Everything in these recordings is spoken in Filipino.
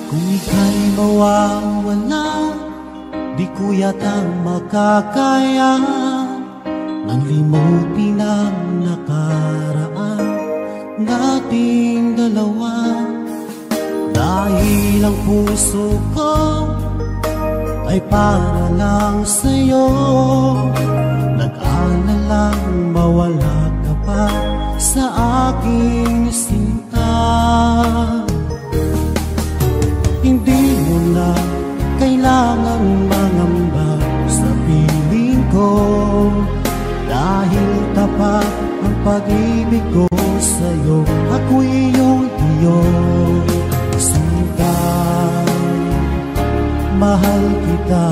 Kung ika'y mawawala, di ko yata makakaya nang limutin ang nakaraan nating dalawa. Dahil ang puso ko ay para lang sa'yo, nag-aalalang mawala ka pa sa aking sinta. Hindi mo na kailangan mangamba sa piling ko, dahil tapat ang pag-ibig ko sa'yo. Ako'y iyong sinta, mahal kita.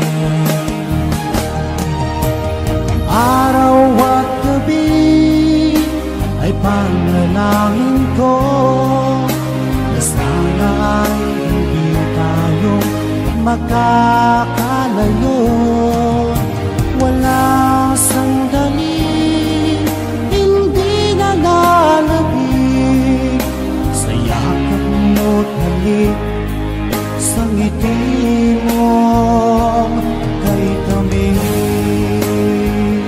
Araw at gabi ay panalangin ko na sana ay hindi tayo makakalayo. Walang sandali hindi na lalabig sa yakap mo't halik, sa ngiti mo kay tamis.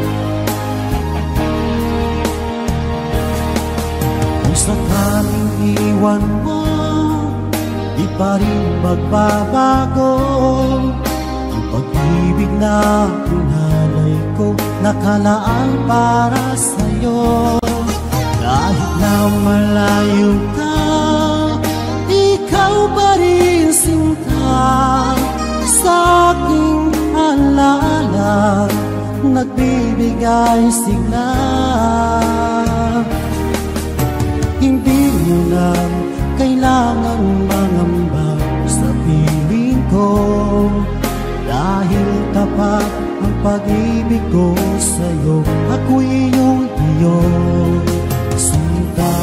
Kung sakaling iwan mo, di pa rin magbabago ang pag-ibig na pinalay ko, nakalaan para sa'yo. Kahit na malayo ka, ikaw pa rin sinta, sa aking alaala nagbibigay sigla. Hindi mo na kailangan mangamba sa piling ko, dahil tapat ang pag-ibig ko sa'yo. Ako'y iyong sinta,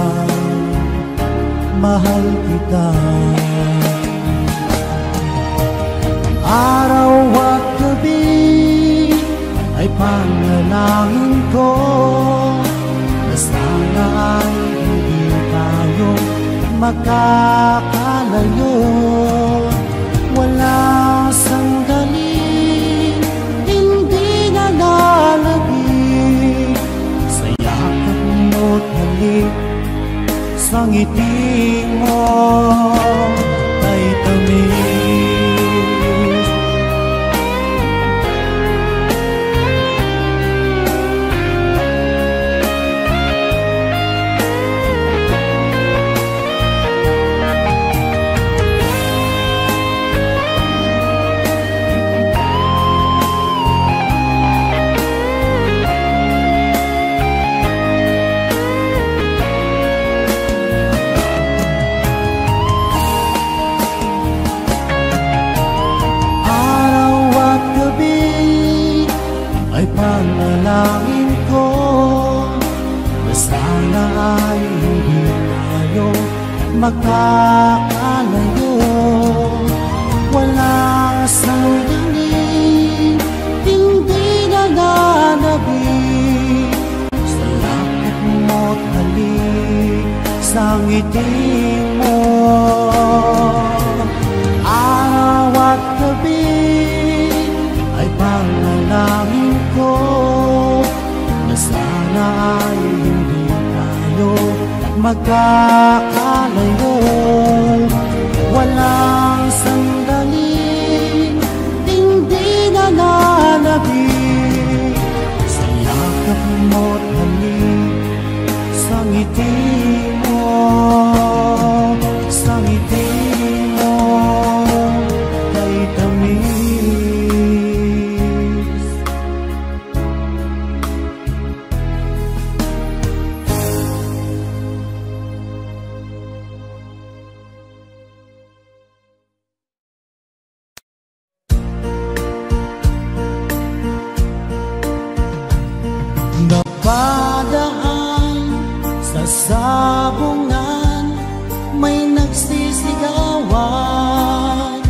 mahal kita. Araw at gabi ay panalangin ko na sana ay hindi tayo makakalayo. Wala sandali hindi na lalabig sa yakap mo't halik, sa ngiti mo kay tamis. Panalangin ko na sana ay hindi tayo makakalayo. Wala sandali hindi na lalabig sa yakap mo't halik, sa ngiti mo. Araw at gabi ay panalangin ko na sana ay hindi tayo magkakalayo. Walang sandali hindi na lalabig sa yakap mo't halik, sa ngiti mo, sa ngiti mo kay tamis. Napadaan sa sabungan, may nagsisigawan.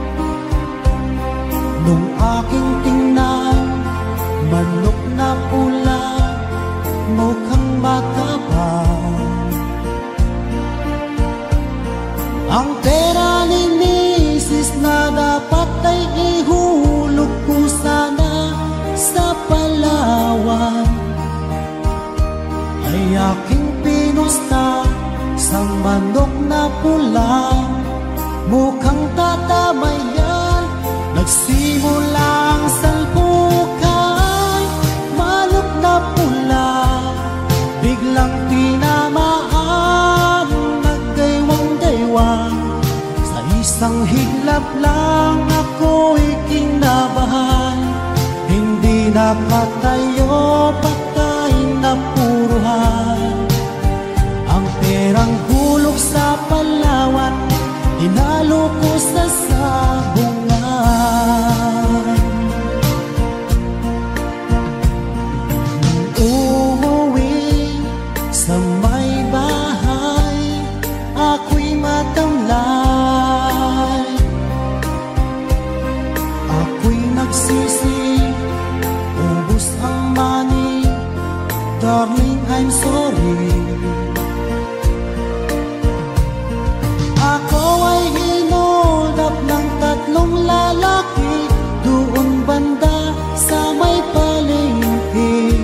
Nung aking tingnan, manok na pula, mukhang mataba. Ang ay aking pinusta sa manok na pula. Mukhang tatamayan, nagsimulang salpukan. Manok na pula, biglang tinamaan, nagdaywang-daywang. Sa isang higlap lang ako'y kinabahan. Hindi nakatayo, patay na puruhan. Ang perang hulog sa Palawan, tinalo ko sa sabungan. Umuwi sa may bahay, ako'y matamlay. Ako'y nagsisi, ubos ang money. Darling, I'm sorry. Ako ay hinold up ng 3 lalaki doon banda sa may palengke.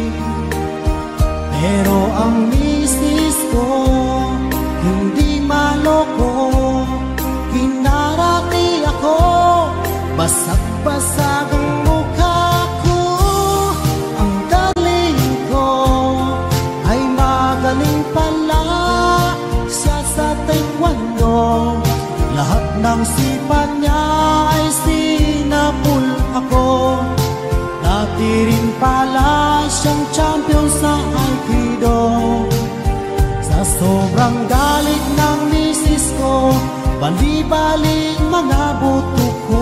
Pero ang misis ko hindi maloko. Hinaraki ako, basag-basag ang mukha ko. Ang galing ko ay magaling pala siya sa taekwondo. Lahat ng sipat niya ay sinapul ako. Dati rin pala siyang champion sa Aikido. Sa sobrang galit ng misis ko, bali-bali mga buto ko.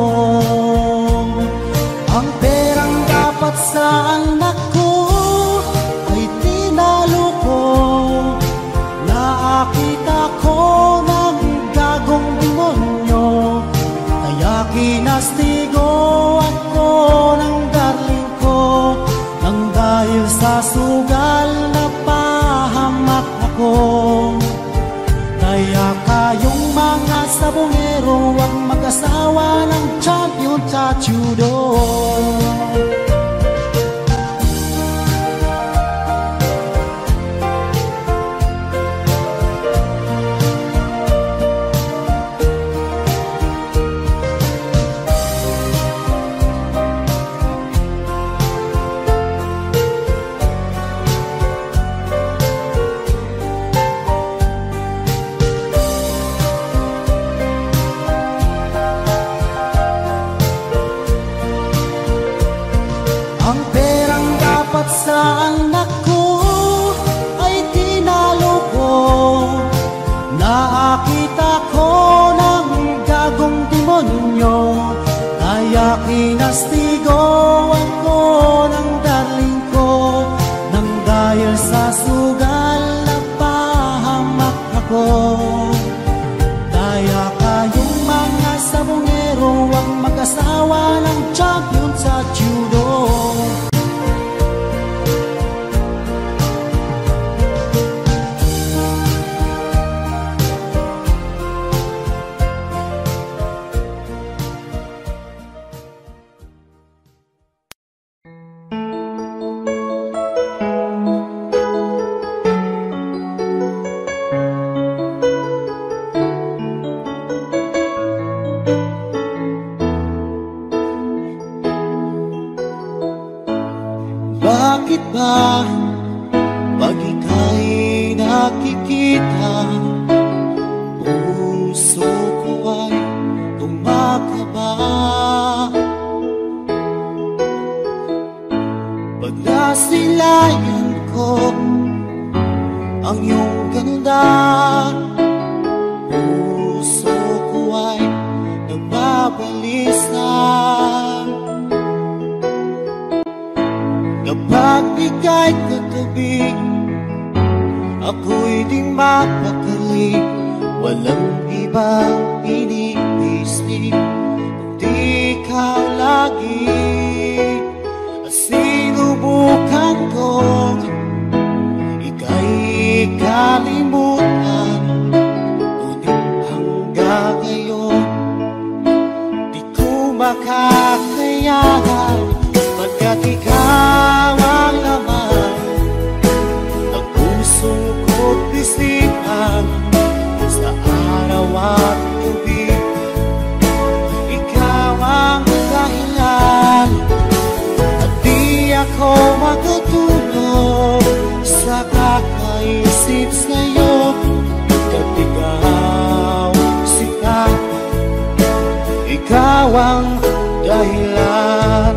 Ang perang dapat sa anak ko ay tinalo ko. Nakita ko ng gagong demonyo, kaya kinastigo ako ng darling ko. Nang dahil sa sugal na pahamak ako. Kaya kayong mga sabongero, huwag mag-asawa ng champion sa judo. Ang perang dapat sa anak ko ay tinalo ko. Nakita ko ng gagong demonyo, kaya kinastigo ako ng darling ko. Nang dahil sa sugal na pahamak ako. Kaya kayong mga sabongero, huwag mag-asawa ng champion sa judo. Bakit ba pag ika'y nakikita, puso ko ay tumakaba? Pag nasilayan ko ang iyong ganda, puso ko ay nagbabalisa. Kapag ika'y katabi, ako'y di mapakali. Walang ibang iniisip, kundi ikaw lagi. Sinubukan ko ika'y kalimutan, ngunit hanggang ngayon di ko makakayanan. Pagkat ikaw ang laman ng nag-isip sa'yo, at ikaw sinta, ikaw ang dahilan.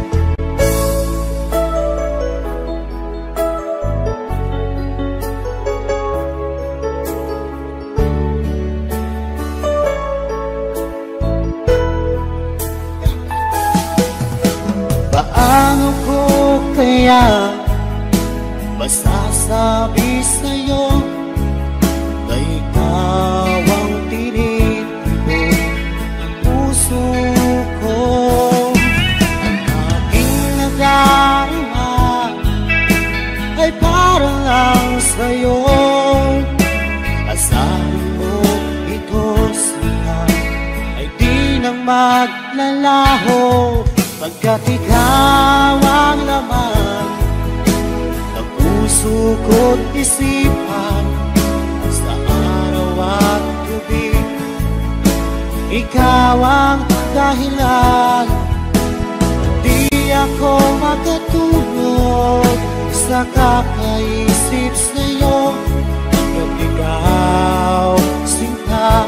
Paano ko kaya masasabi sa'yo na ikaw ang tinitibok ng puso ko? Ang aking nadarama ay para lang sa'yo. Asahan mo ito sila ay di nang maglalaho, pagkat ikaw ang laman ng puso ko't isipan. Sa araw at gabi, ikaw ang dahilan. Di ako makatulog sa kakaisip sa'yo, pagkat ikaw sinta,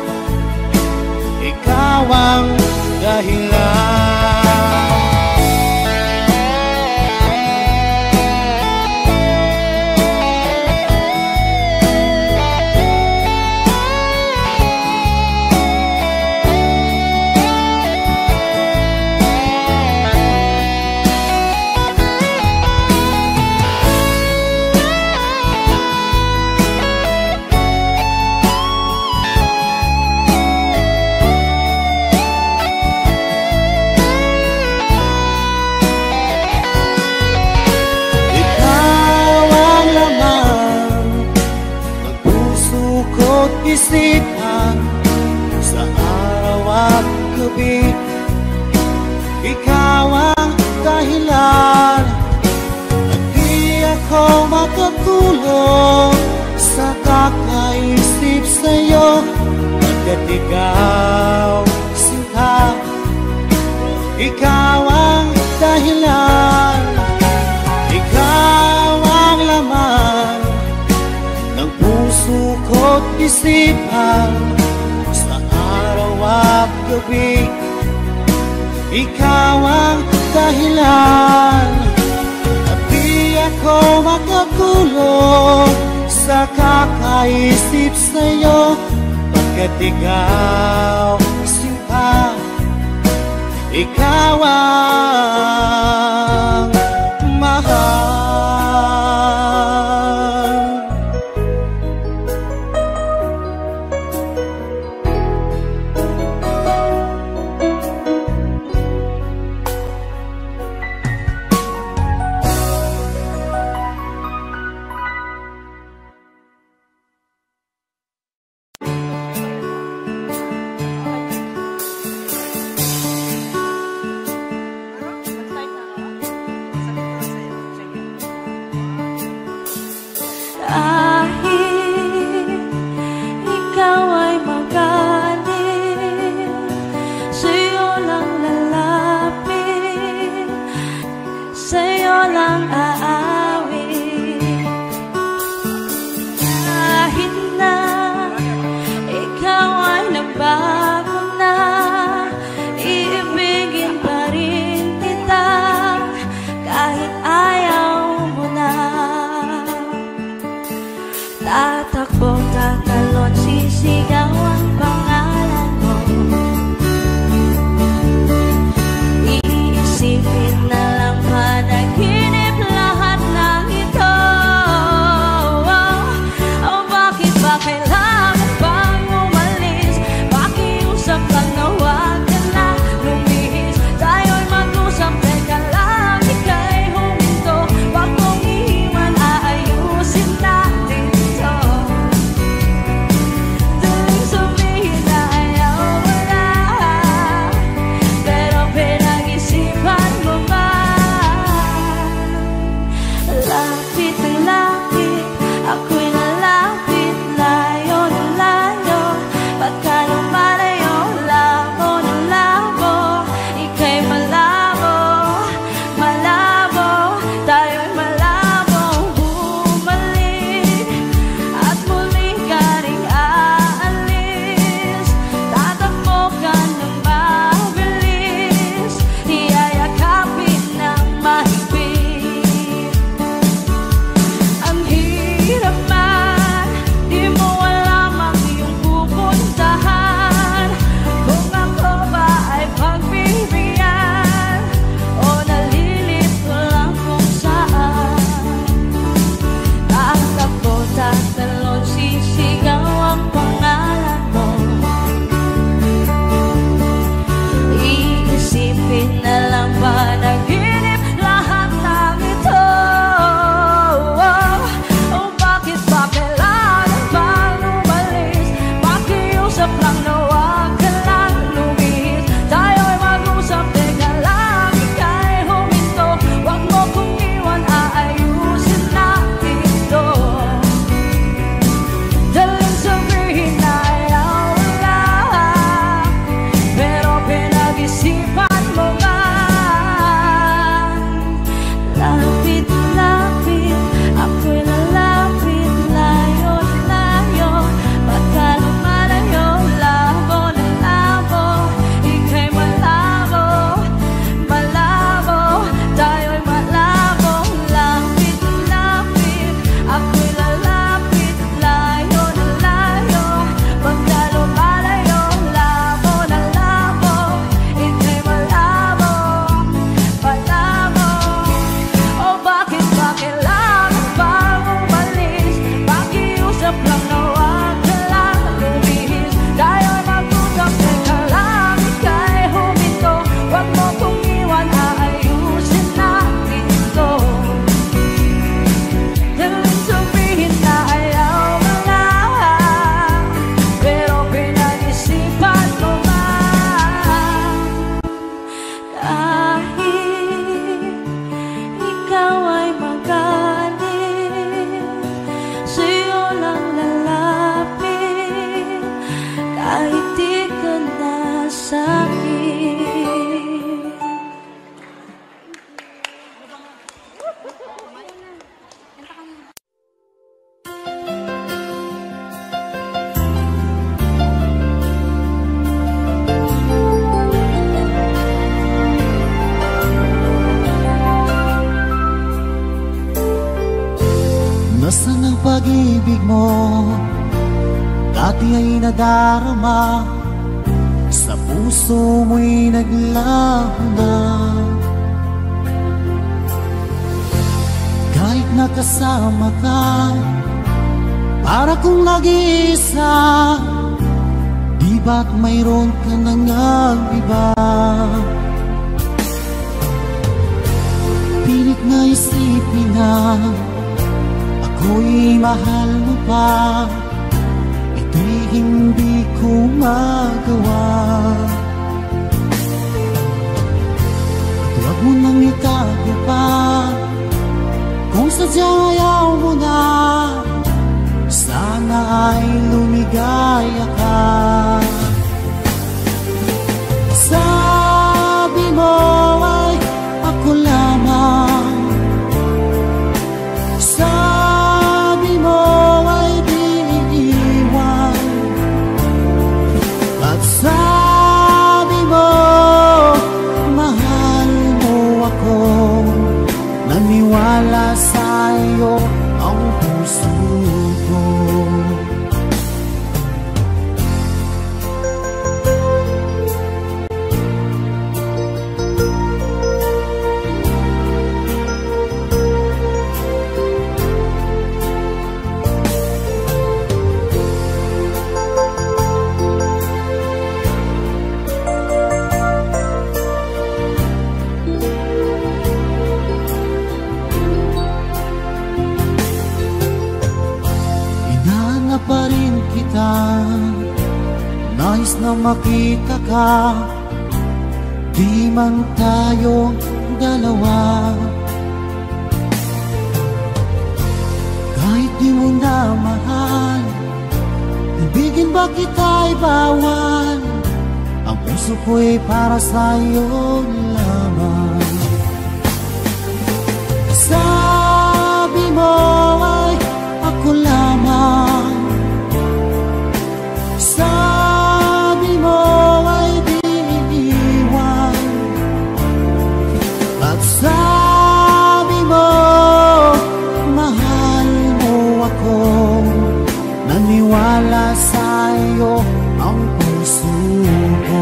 ikaw ang dahilan. Isipan sa araw at gabi, ikaw ang dahilan. At di ako makatulog sa kakaisip sa'yo, pagkat ikaw sinta, ikaw ang dahilan. Ikaw ang laman ng puso ko't isipan sa araw at gabi, ikaw ang dahilan. At di ako makatulog sa kakaisip sa'yo, pagkat ikaw sinta, ikaw ang mahal. Ako'y nalapit layo. pag-ibig mo dati ay nadarama, sa puso mo'y naglaho na. Kahit nakasama ka, para kong nag-iisa, di ba't mayroon ka nang iba? Pilit na isipin na ako'y mahal mo pa, ito'y hindi ko magawa. At huwag mo nang itago pa, kung sadyang ayaw mo na, sana ay lumigaya ka. Sabi mo ay ako lamang, sabi mo ay di iiwan, at sabi mo mahal mo ako, naniwala sa'yo ang puso ko. Pa rin kita, nais na makita ka, di man tayo dalawa. Kahit di mo na mahal, ibigin ba kita'y bawal, ang puso ko'y para sa'yo lamang. Sabi mo ay ako lamang, sabi mo ay di iiwan, at sabi mo mahal mo ako, naniwala sa'yo ang puso ko.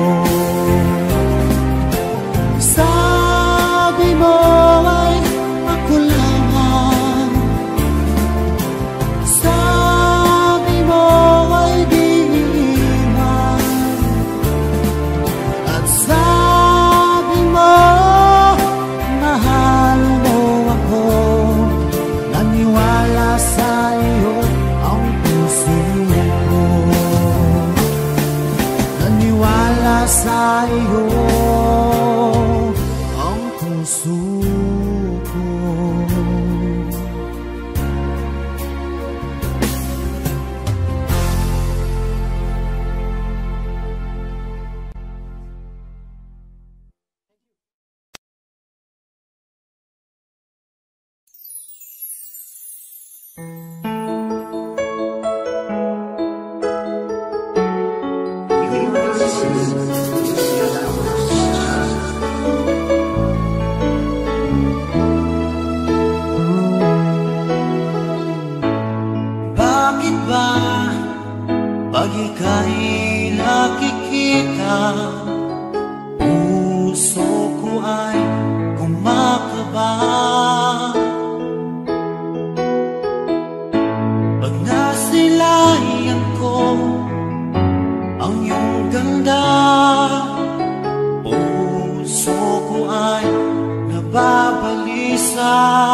Sabi mo ay ako lamang, sabi mo ay di sa'yo ang puso ko, naniwala sa'yo ang puso ko. Bakit ba pag ika'y nakikita, puso ko ay kumakaba? Pag nasilayan ko ang iyong ganda, puso ko ay nababalisa.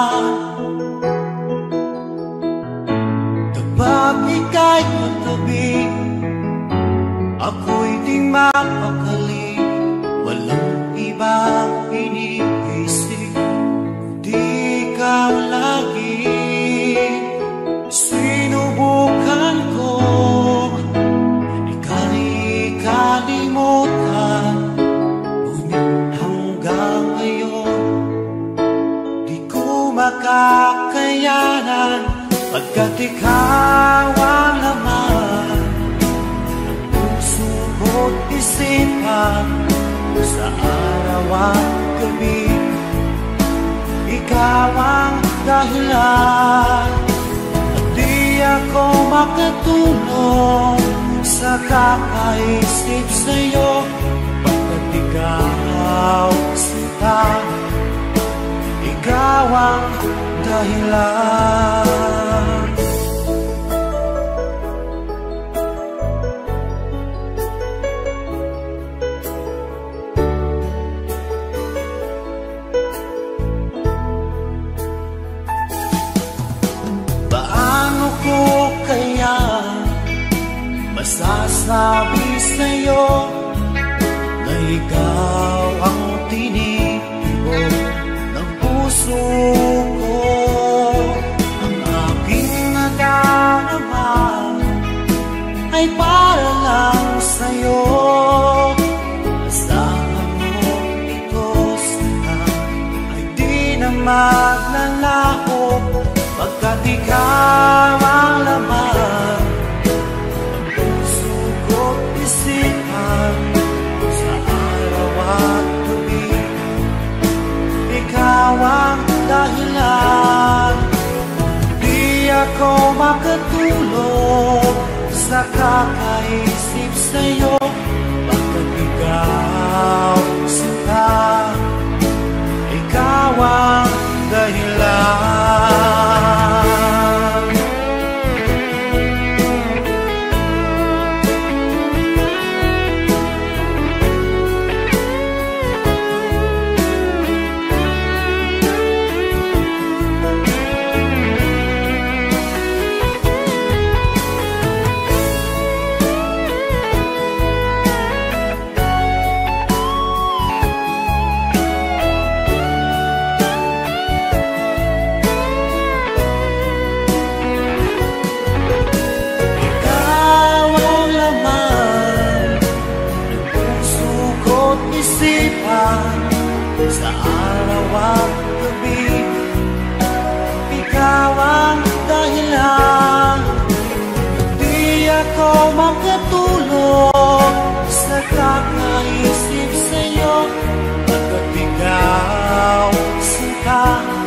Kapag ika'y katabi, ako'y di mapakali, walang ibang iniisip, kundi ikaw lagi. Sinubukan ko ika'y kalimutan, ngunit hanggang ngayon di ko makakayanan, pagkat ikaw ang laman ng puso ko't isipan, sa araw at gabi. Ikaw ang dahilan, at di ako makatulong sa kakaisip sa'yo, pagkat ikaw sinta, ikaw ang dahilan. Paano ko kaya masasabi sa'yo na ikaw ang tinitibok ng puso ko? Ang aking nadarama ay para lang sa'yo. Asahan mo ito sana ay di na maglalaho, pagkat ikaw ang laman ng puso ko't isipan sa araw at gabi. Ikaw ang dahilan, di ako makatulog sa kakaisip sa'yo, pagkat ikaw sinta, ikaw ang dahilan. Sa araw at gabi, ikaw ang dahilan, di ako makatulog sa kakaisip sa'yo, pagkat ikaw sinta,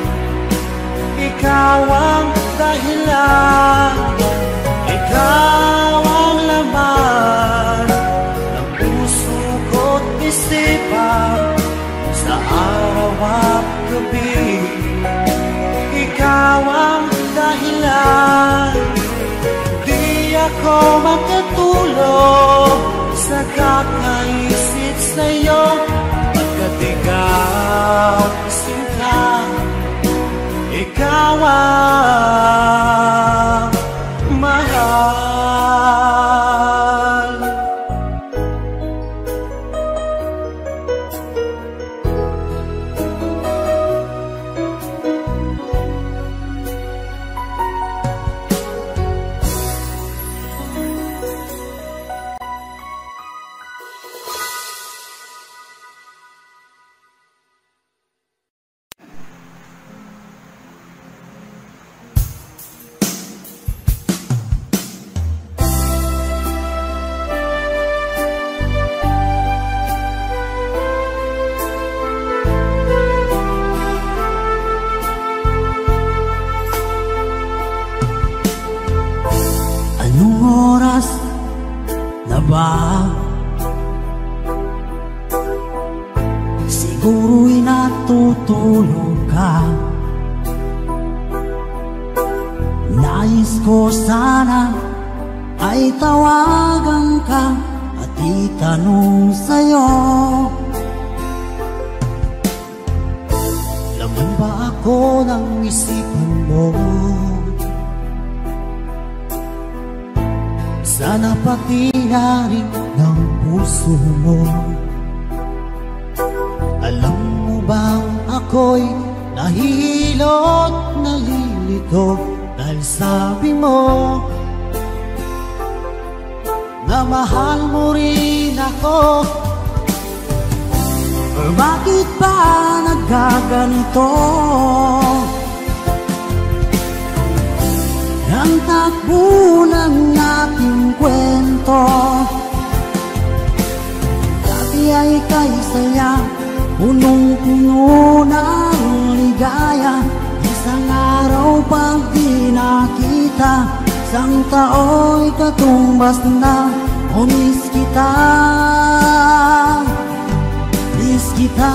ikaw ang dahilan, ikaw ang laman ng puso ko't isipan sa araw at gabi. Ikaw ang dahilan, di ako makatulog sa kakaisip sa'yo, pagkat ikaw sinta, ikaw ang mahal. Siguro'y natutulog ka. Nais ko sana ay tawagan ka at itanong sa'yo, laman ba ako ng isipan mo? Sana pati na rin ng puso mo. Alam mo bang ako'y nahihilot, nalilito, dahil sabi mo na mahal mo rin ako. Or bakit ba nagkaganito? Ang takbo ng ating kwento, dati ay kay saya, punong-puno ng ligaya. Isang araw pag di nakita, sang tao'y katumbas na. O miss kita, miss kita.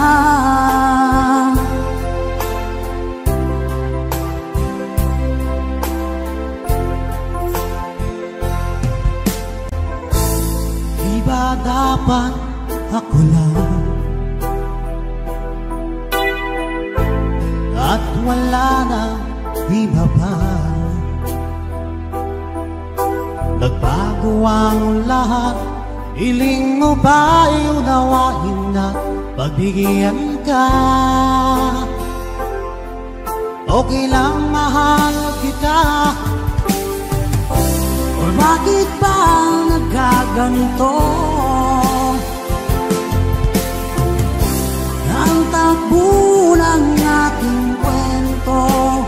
Di ba dapat ako lang at wala na iba pa? Nagbago ang lahat, hiling mo ba'y unawain na pagbigyan ka? Okay lang mahal kita, o bakit ba nagkaganito? Ang takbo ng ating kwento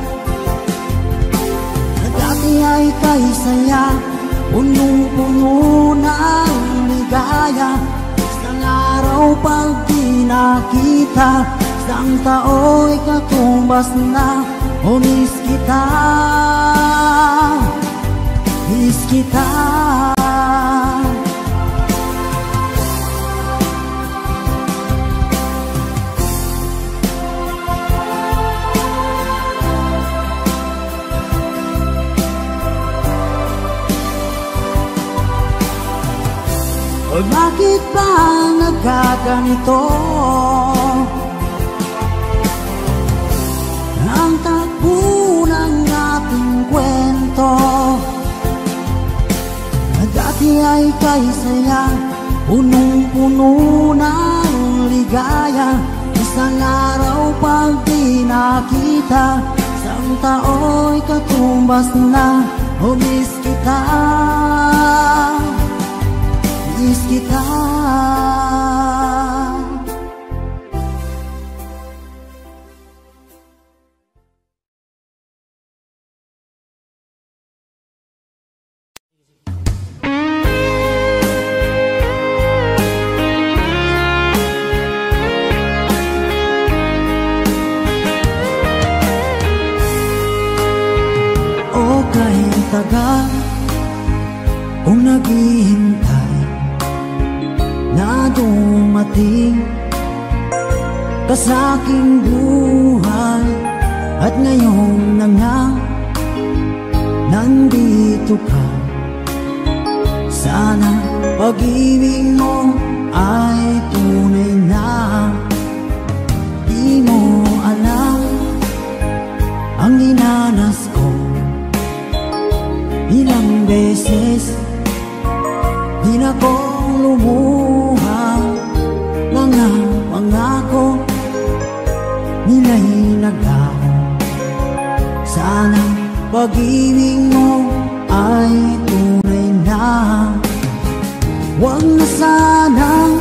na dati ay kay saya, punong-puno ng ligaya. Isang araw pag di nakita, isang tao'y katumbas na. O miss kita, miss kita. O bakit ba nagkaganito? Ang takbo ng ating kwento na dati ay kay saya, punong-puno ng ligaya. Isang araw pag di nakita, isang tao'y katumbas na. O miss kita, miss kita. O kahit tagal kung naghihintay na dumating ka sa aking buhay, at ngayon na nga nandito ka. Sana pag-ibig mo ay tunay na. Di mo alam ang dinanas ko, ilang beses di na kong lumuha. Mga pangako nila'y naglaho. Sana pag-ibig mo ay tunay na. Huwag na sanang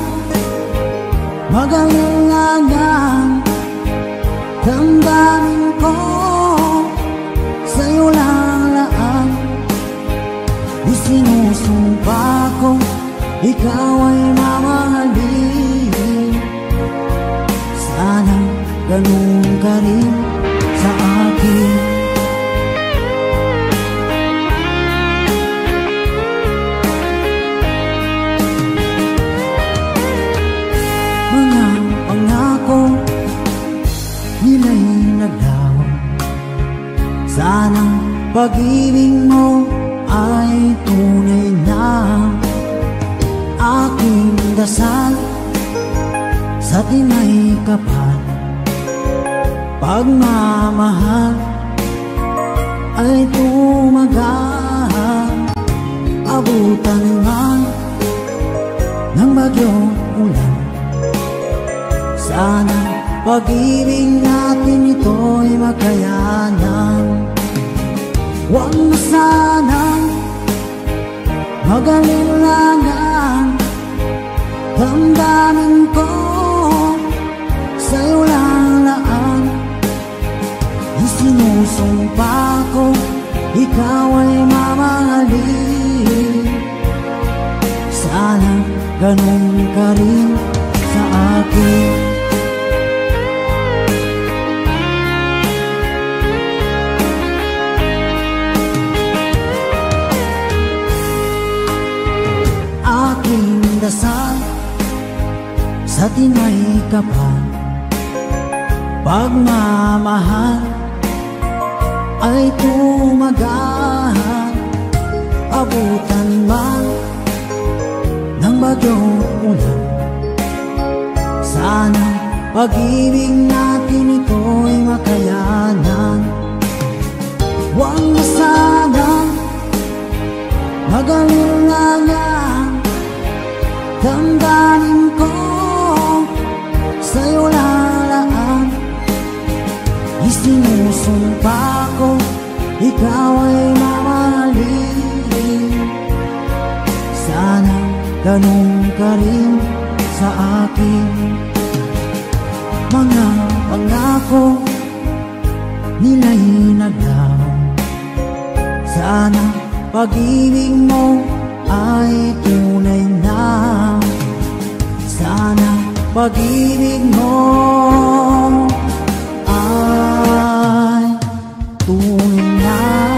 mag-alangan, damdamin ko sa'yo lalaan. Isinusumpa ko ikaw ay mamahalin. Sana ganun ka rin sa akin. Mga pangako nila'y naglaho. Sana pag-ibig mo ay tunay na. Aking dasal sa tinay kapal, pagmamahal ay tumagal. Abutan man ng bagyong ulan, sana pag-ibig natin ito'y makayanan. Huwag na sanang mag-alilangan, damdamin ko sa'yo lalaan. Isinusumpa ko ikaw ay mamahalin. Sana ganun ka rin sa akin. sa tinay kapal. Pagmamahal ay tumagahan, abutan man ng bagyong ulan. Sana pag-ibig natin ito'y makayanan. Huwag na sana magalingangan, damdamin ko sa'yo lalaan. Isinusumpa ko, ikaw ay mamahalin. Sana ganun ka rin sa akin. Mga pangako nila'y naglaw. Sana pag-ibig mo ay tunay na. Sana pag-ibig mo ay tunay na.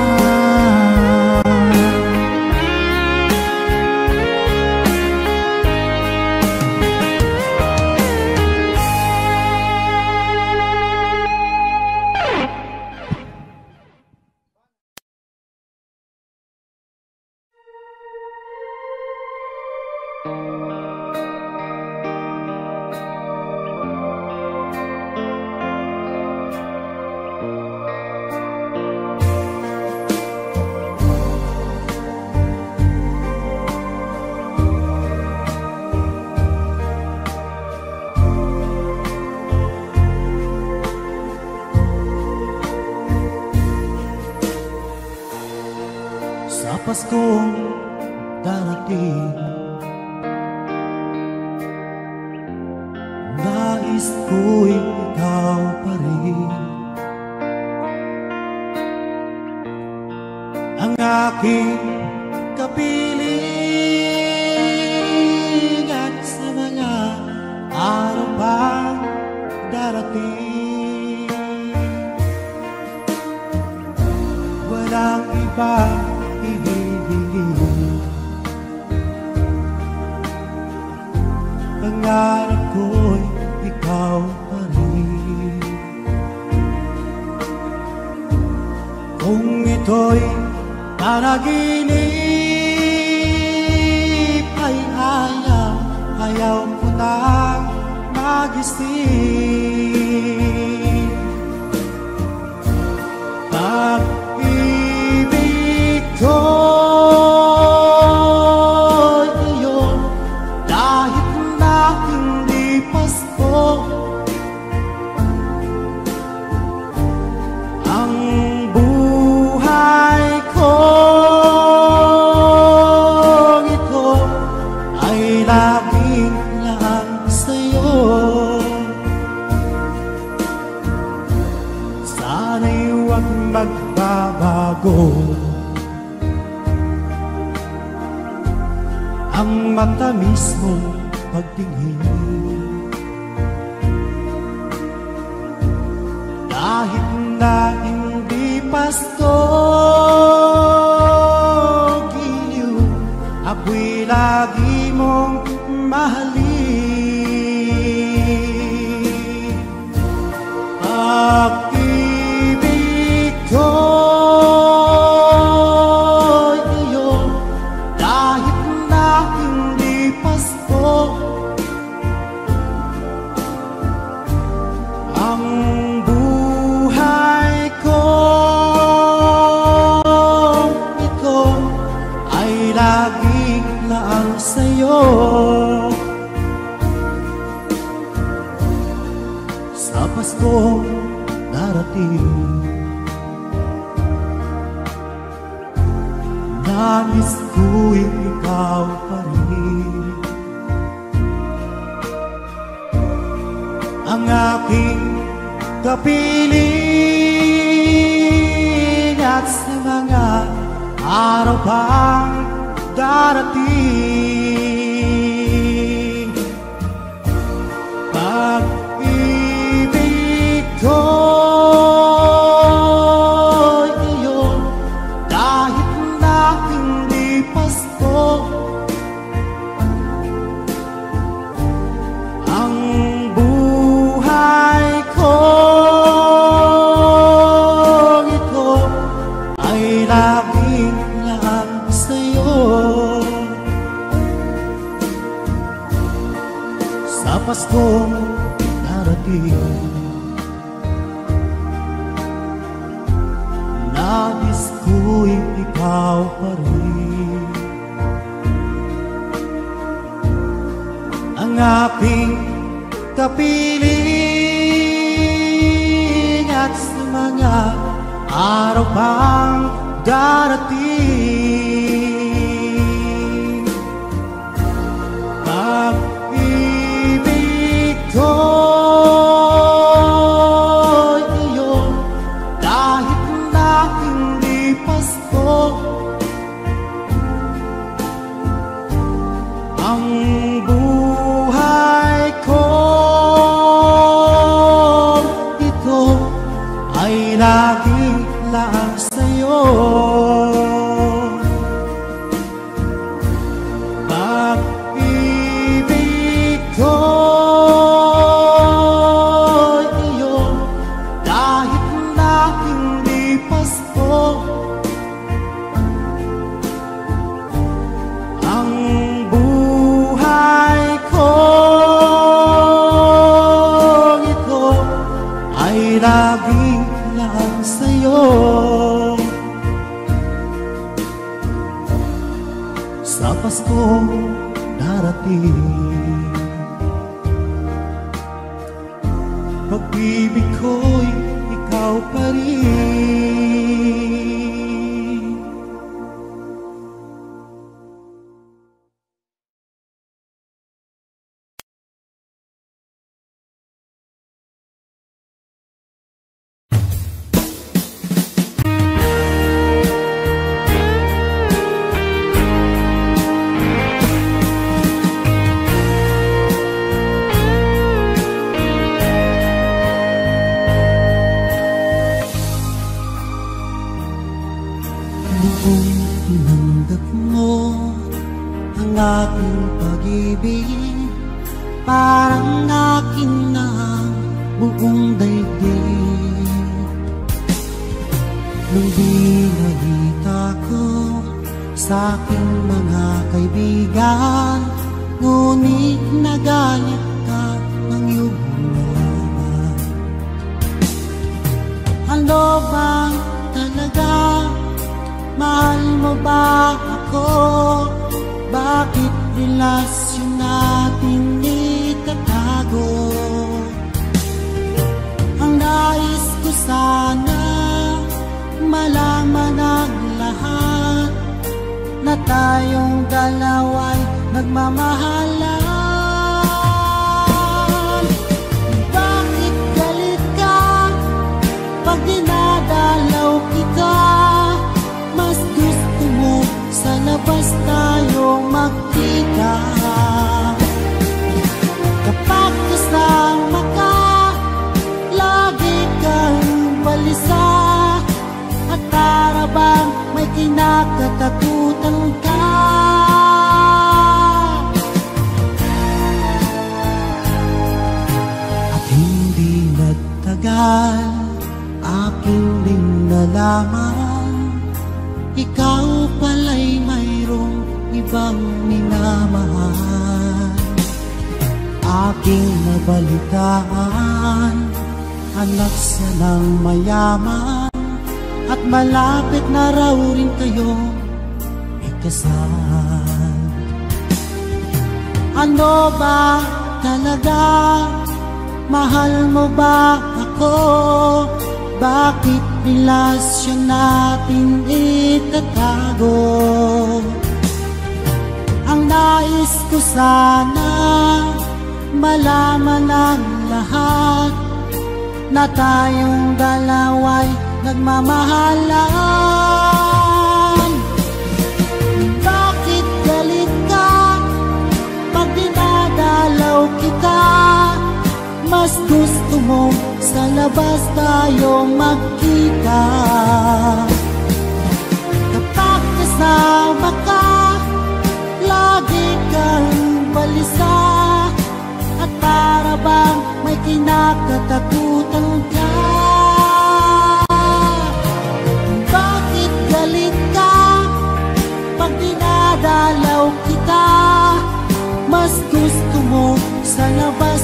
Sa Paskong darating, nais ko'y ikaw pa rin ang aking kapiling, at sa mga araw pang darating, walang iba pangarap ko'y ikaw pa rin. Kung ito'y panaginip ay ayaw ko nang magising. Pag-ibig ko'y iyon, kahit na hindi Pasko, ang buhay ko ito ay laging lang sa'yo. Sana'y huwag magbabago ang matamis mong pagtingin, kahit na hindi Pasko, giliw, ako'y lagi mong mahalin. Pag-ibig ko iyon, kahit na hindi Pasko, ang buhay ko ito ay laging lang sa'yo. Sa Pasko darating, nais ko'y ikaw pa rin ang aking kapiling, at sa mga araw pang darating, pag-ibig ko iyon, kahit na hindi Pasko, ang Paskong darating. Nais ko'y ikaw pa rin ang aking kapiling, at sa mga araw pang darating, pag-ibig ko'y iyo kahit na hindi Pasko. Ang buhay ko ito ay laging lang sa'yo. Pag-ibig ko iyo kahit na hindi Pasko. Ang buhay ko ito ay laging lang sa'yo. Sa Paskong darating, pag-ibig ko'y ikaw pa rin. Noong tinanggap mo ang aking pag-ibig, parang akin na ang buong daigdig. Nung binalita ko sa aking mga kaibigan, ngunit nagalit ka ng iyong naman. Ano bang talaga? Mahal mo ba ako? Bakit relasyon natin itatago? Ang nais ko sana malaman ang lahat, na tayong dalawa'y nagmamahalan. Bakit galit ka pag dinadalaw kita? Mas gusto mo sa labas tayo magkita. Kapag kasama ka, lagi kang balisa, at para bang may kinakatakutan ka. At hindi nagtagal, aking din nalaman, ikaw pala'y mayroong ibang minamahal. Aking nabalitaan, anak siya ng mayaman, at malapit na raw rin kayo ikasal. Ano ba talaga? Mahal mo ba ako? Bakit relasyon natin itatago? Ang nais ko sana malaman ang lahat, na tayong dalawa'y nagmamahalan. Bakit galit ka pag dinadalaw kita? Mas gusto mo sa labas tayo magkita. Kapag kasama ka, lagi kang balisa, at para bang may kinakatakutan ka. Bakit galit ka pag dinadalaw kita? Mas gusto mo sa labas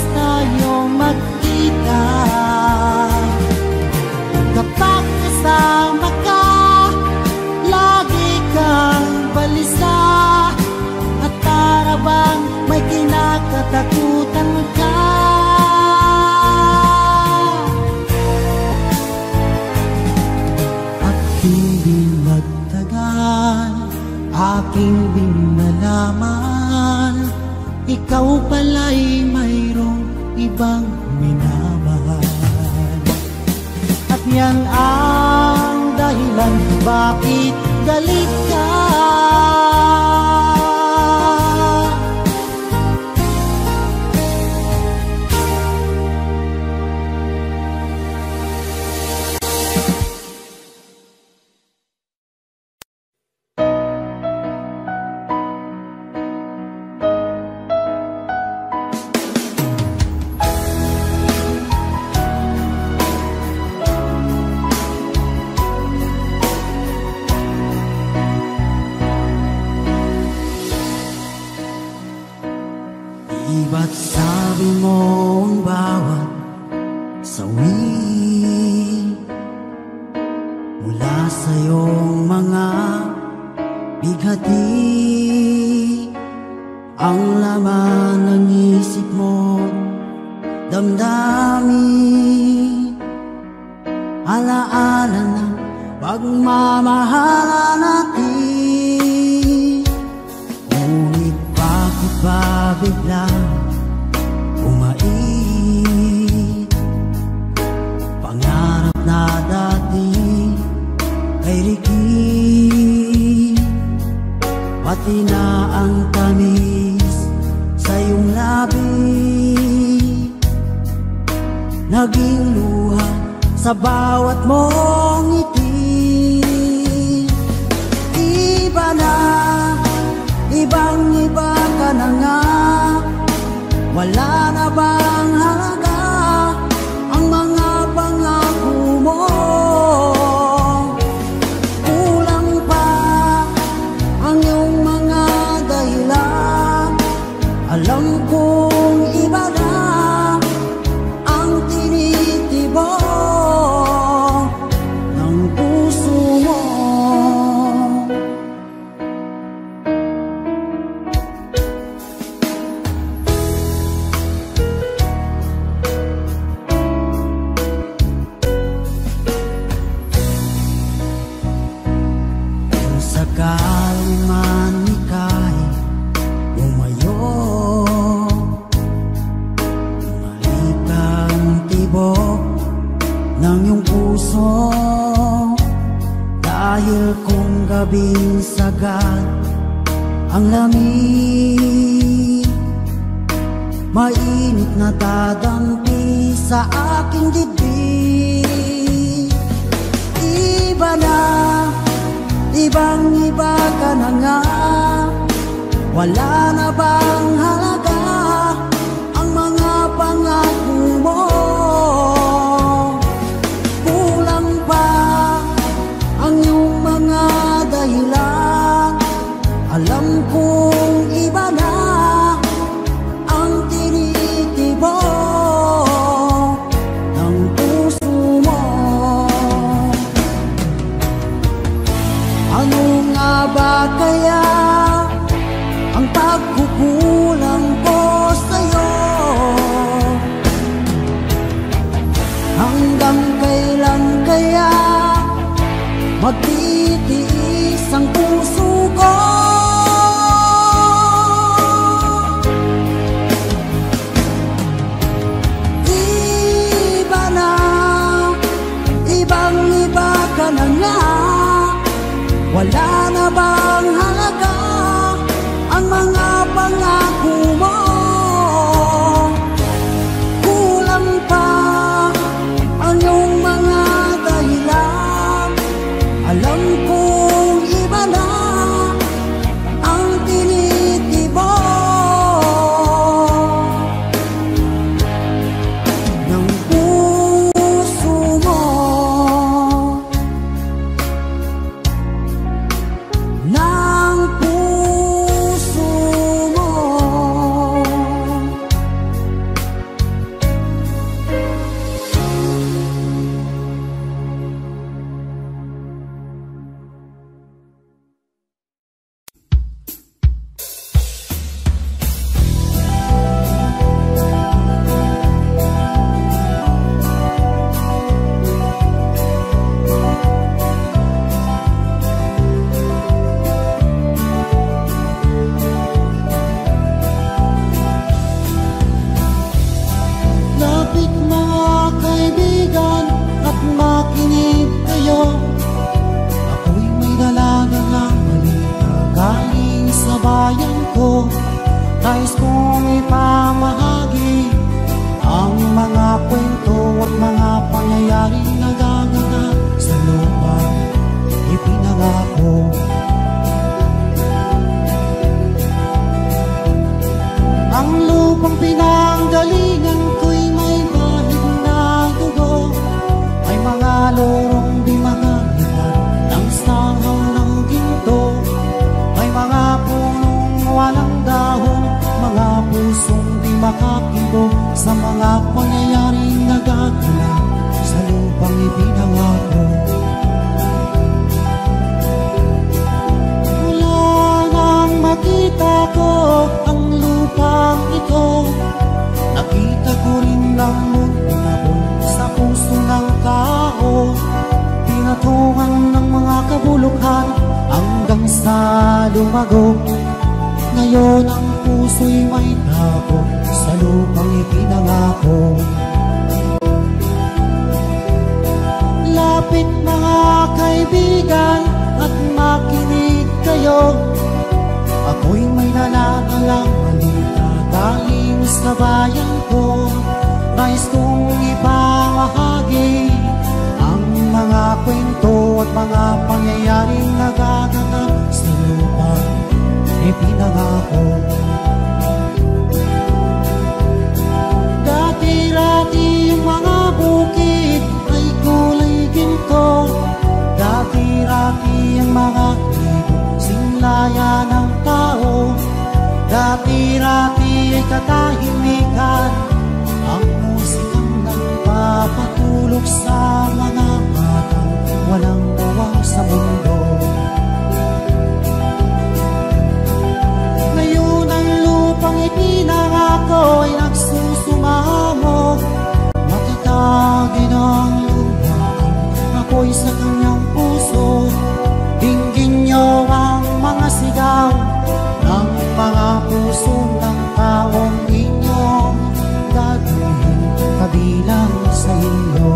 aking din nalaman, ikaw pala'y mayroong ibang minamahal. At yan ang dahilan bakit galit ka. Ba't sabi mo ang bawat sawi mula sa iyong mga bighati, ang laman ng isip mo, damdamin, alaala ng pagmamahala natin. Ngunit bakit ba biglang pangarap na dati kay Ricky, pati na ang tamis sa iyong labi, naging luha sa bawat mong ngiti. Iba na, ibang-iba ka na nga, wala na bang halaga ang mga pangako mo? Kulang pa ang iyong mga dahilan. Alam kong iba na ang tinitibok ng puso mo. Sakali man ika'y umayo, bumalik ang tibok ng iyong puso, dahil kung gabing sagad ang lamig, mainit na dadampi sa aking dibdib. Iba na, ibang-iba ka na nga, wala na bang halaga ang mga pangako mo? Kulang pa ang iyong mga dahilan. Alam kong iba na ang tinitibok ng puso mo. Ano nga ba kaya ang pagkukulang bayan ko. Nais kong ipamahagi ang mga kwento at mga pangyayaring nagaganap sa lupang ipinangako. Ang lupang pinanggalingan ko'y may bahid na dugo, may mga lorong di makalitan ng sangaw ng ginto, may mga punong walang dahon, mga pusong di makakibo sa mga pangyayaring nagaganap sa lupang ipinangako. Mula nang makita ko ang lupang ito, nakita ko rin ang muntabon sa puso ng tao. Pinatungan ng mga kabulukan hanggang sa lumago. Ngayon ang puso'y may tago sa lupang ipinangako. Lapit mga kaibigan at makinig kayo, ako'y may nalalalang balita galing sa bayan ko. Nais kong ipamahagi ang mga kwento at mga pangyayaring nagaganap sa lupang ipinangako. Dati-rati yung mga bukid ay kulay ginto, dati-rati ang mga ibig sinlaya ng tao, dati-rati ay katahimikan ang musikang nagpapatulog sa mga batang walang bawang sa mundo. Ngayon ang lupang ipinangako ay nagsusumamo, matatagin ang lupaang ako'y sa kanyang puso. Dinggin niyo ang mga sigaw ng mga puso ng taong inyong gagawin kabilang sa inyo.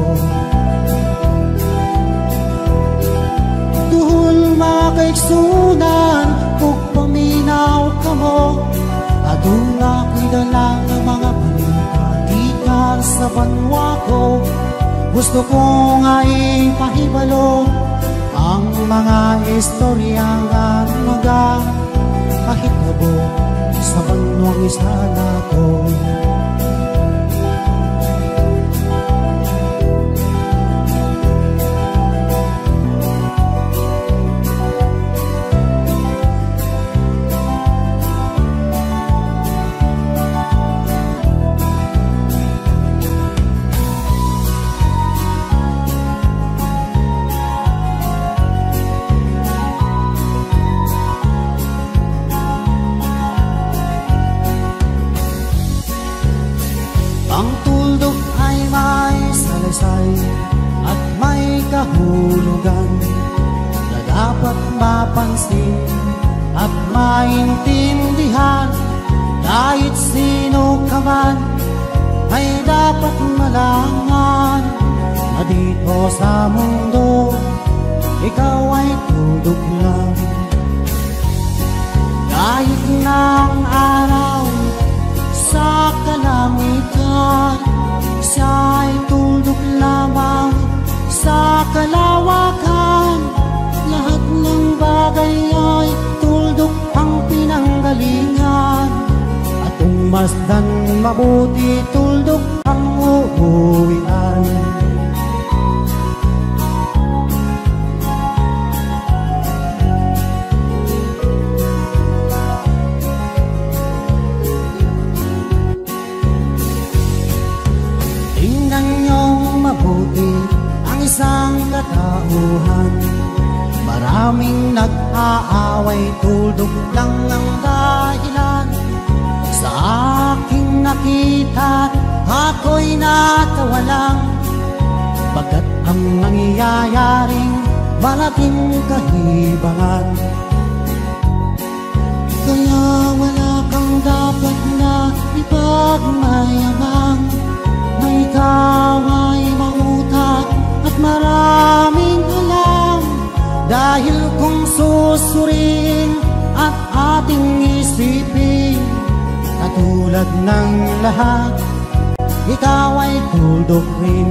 Duhol mga kaigsunan, kung paminaw ka mo, adung ako'y dala ng mga balita gikan sa banwa ko. Gusto ko nga ipahibalo ang mga istorya nga nagkahitabo sa banwang isala ko. At may kahulugan na dapat mapansin at maintindihan. Kahit sino ka man ay dapat malaman na dito sa mundo ikaw ay tuldok lang. Kahit ng araw sa kalangitan, siya ay tuldok lamang sa kalawakan. Lahat ng bagay ay tuldok ang pinanggalingan, at kung masdan mabuti tuldok ang uuwian. Mabuti ang isang katauhan, maraming nag-aaway, tuldok lang ang dahilan. Sa aking nakita, ako'y natawa lang, pagkat ang nangyayaring malaking kahibangan. Kaya wala kang dapat na ipagmayamang, may ikaw ay mautak at maraming alam. Dahil kung susurin at ating tulad ng lahat, ikaw ay tuldok rin.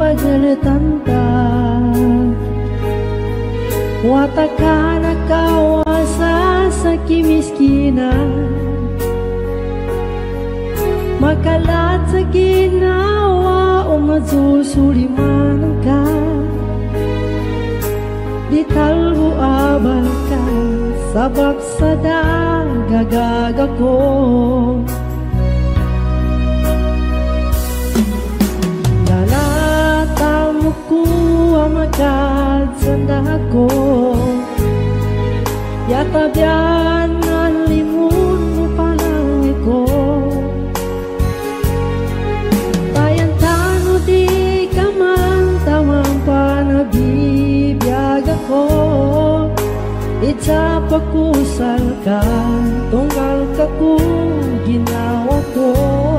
Watakana kau kimiskina, makalat sa ginawa o masusuliman ka. Di talbo abal ka, sabab sa dagagaga ko. Lalata mo ko amakad sa dako, yatabyan ang limon mo palang ko. Tayang-tano di ka man tamang panabibiyag ako. Itsa pakusal ka, tunggal ka ko ginawa ko.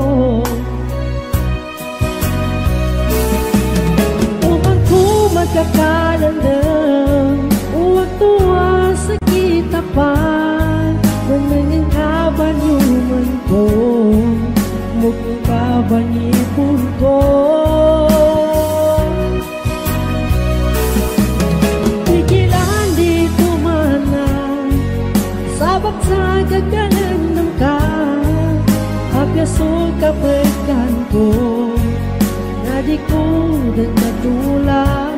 Tuman ko magkakalandang, uwag tuwa sa kita pa. Manangin ka ba naman ko, mukhang ka ba nipon ko. Pigilan di tumana, sabak sa gagalan ng ka. Apyaso ka pagkan ko, na di ko din natulang.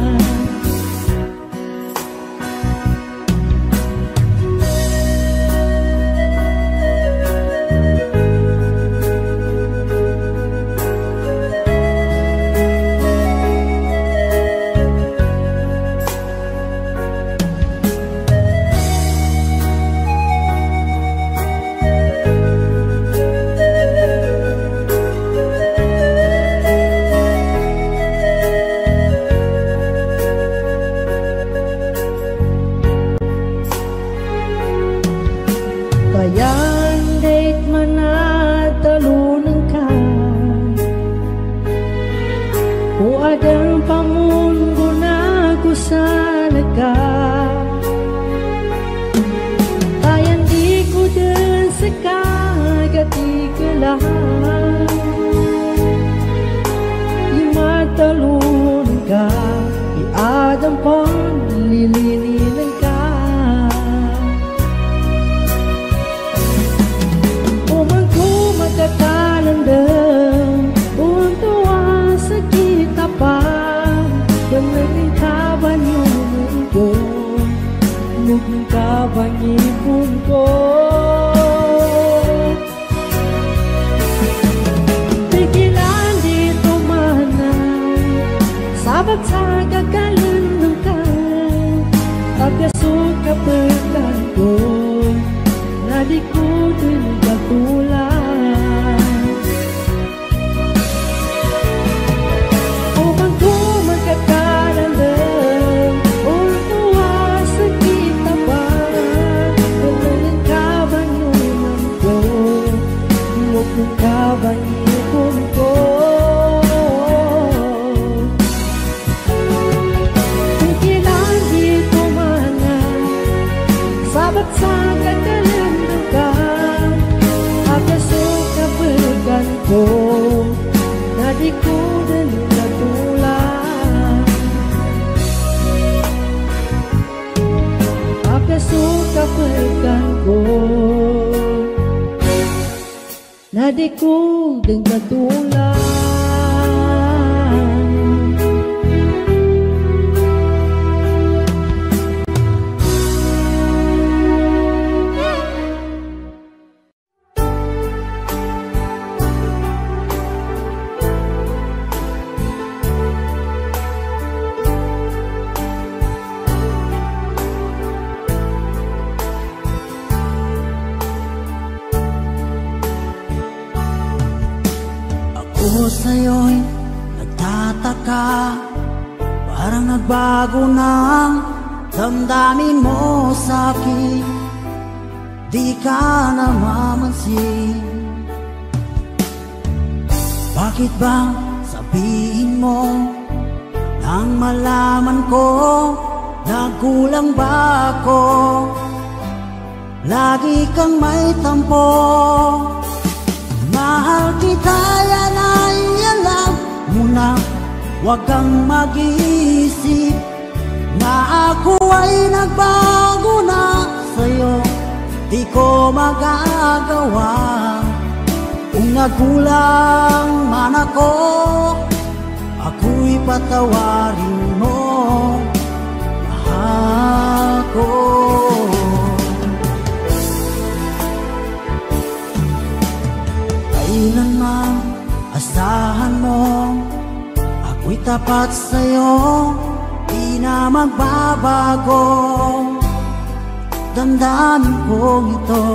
Ako sa'yo'y nagtataka, parang nagbago na ang damdamin mo sa'kin. Di ka namamansin. Bakit bang sabihin mo nang malaman ko nagkulang ba ako? Lagi kang may tampo. Mahal kita, yan ay alam mo na. Huwag kang mag-iisip na ako ay nagbago na sa'yo. di ko magagawa. Kung nagkulang man ako, ako'y patawarin mo, mahal ko. Kailanman asahan mo, ako'y tapat sa'yo, di na magbabago. Damdamin kong ito,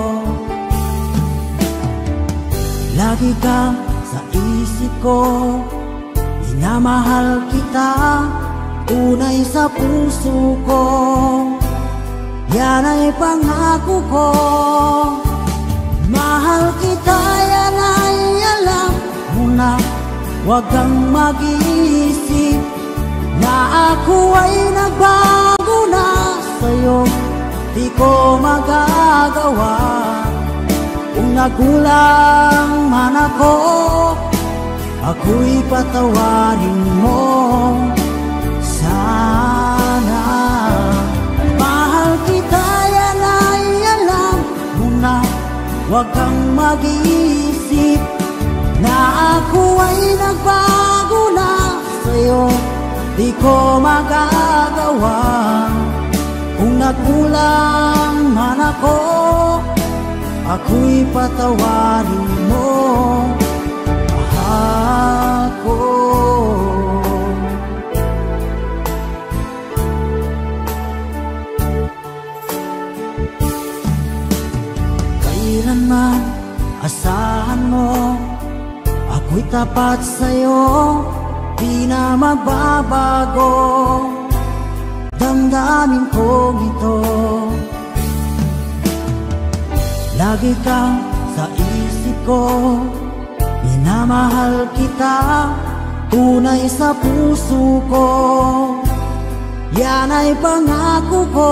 lagi kang sa isip ko, minamahal kita, tunay sa puso ko, yan ay pangako ko. Mahal kita, yan ay alam mo na, huwag kang mag-iisip na ako ay nagbago na sa'yo, di ko magagawa. Kung nagkulang man ako, ako'y patawarin mo sana. Mahal kita, yan ay alam mo na, huwag kang mag-iisip na ako ay nagbago na sa'yo, di ko magagawa. Kung nagkulang man ako, ako'y patawarin mo, mahal ko. Kailanman asahan mo, ako'y tapat sa'yo, di na magbabago. Damdamin kong ito, lagi kang sa isip ko, minamahal kita, tunay sa puso ko, yan ay pangako ko.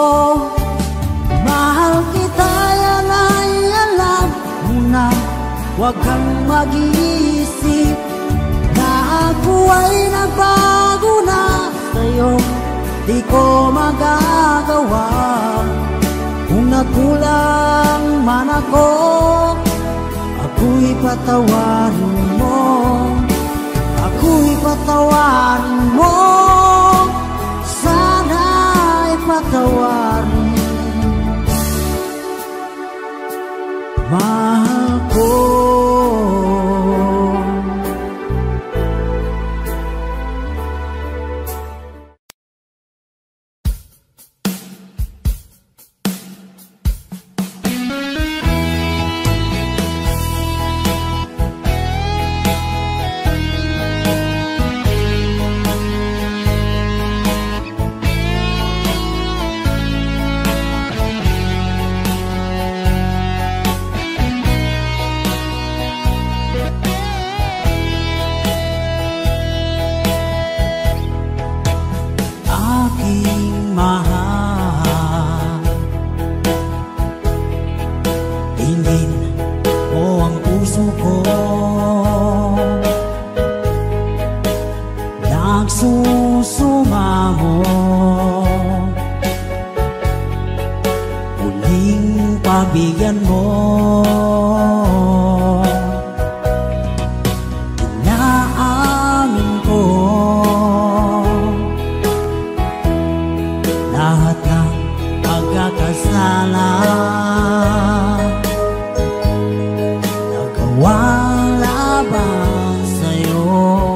Mahal kita, yan ay alam mo na, huwag kang mag-iisip na ako ay nagbago na sa'yo, di ko magagawa. Kung nagkulang man ako, ako'y patawarin mo, ako'y patawarin mo, sana'y patawarin, mahal ko. Pagbigyan mo, inaamin ko lahat ng pagkakasala, nagawa laban sa'yo,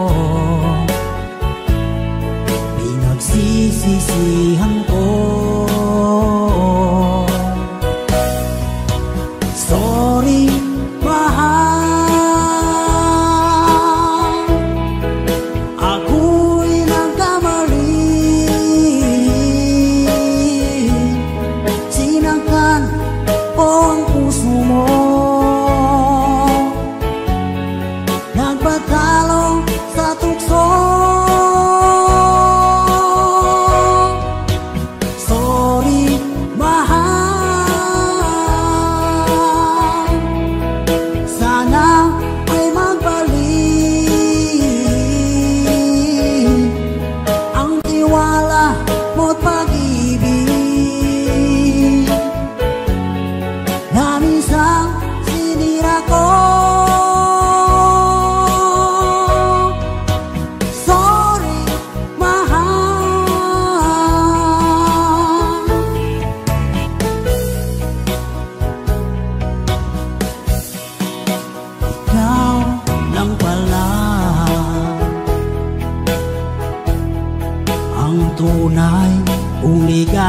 pinagsisisihan ko. Sorry, mahal, ako'y nagkamali. Sinangkan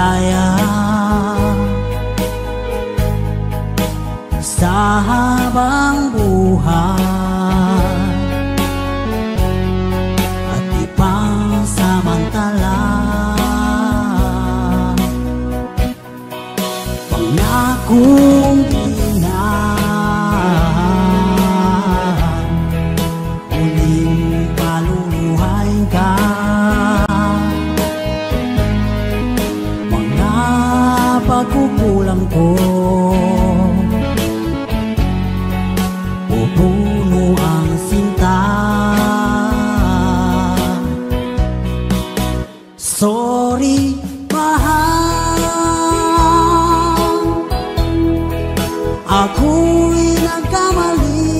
ligaya sa habang buhay at ipangsamantala. Pangakong di na uling paluluhay ka. Mga pagkukulang ko pupuno ang sinta. Sorry, mahal, ako'y nagkamali.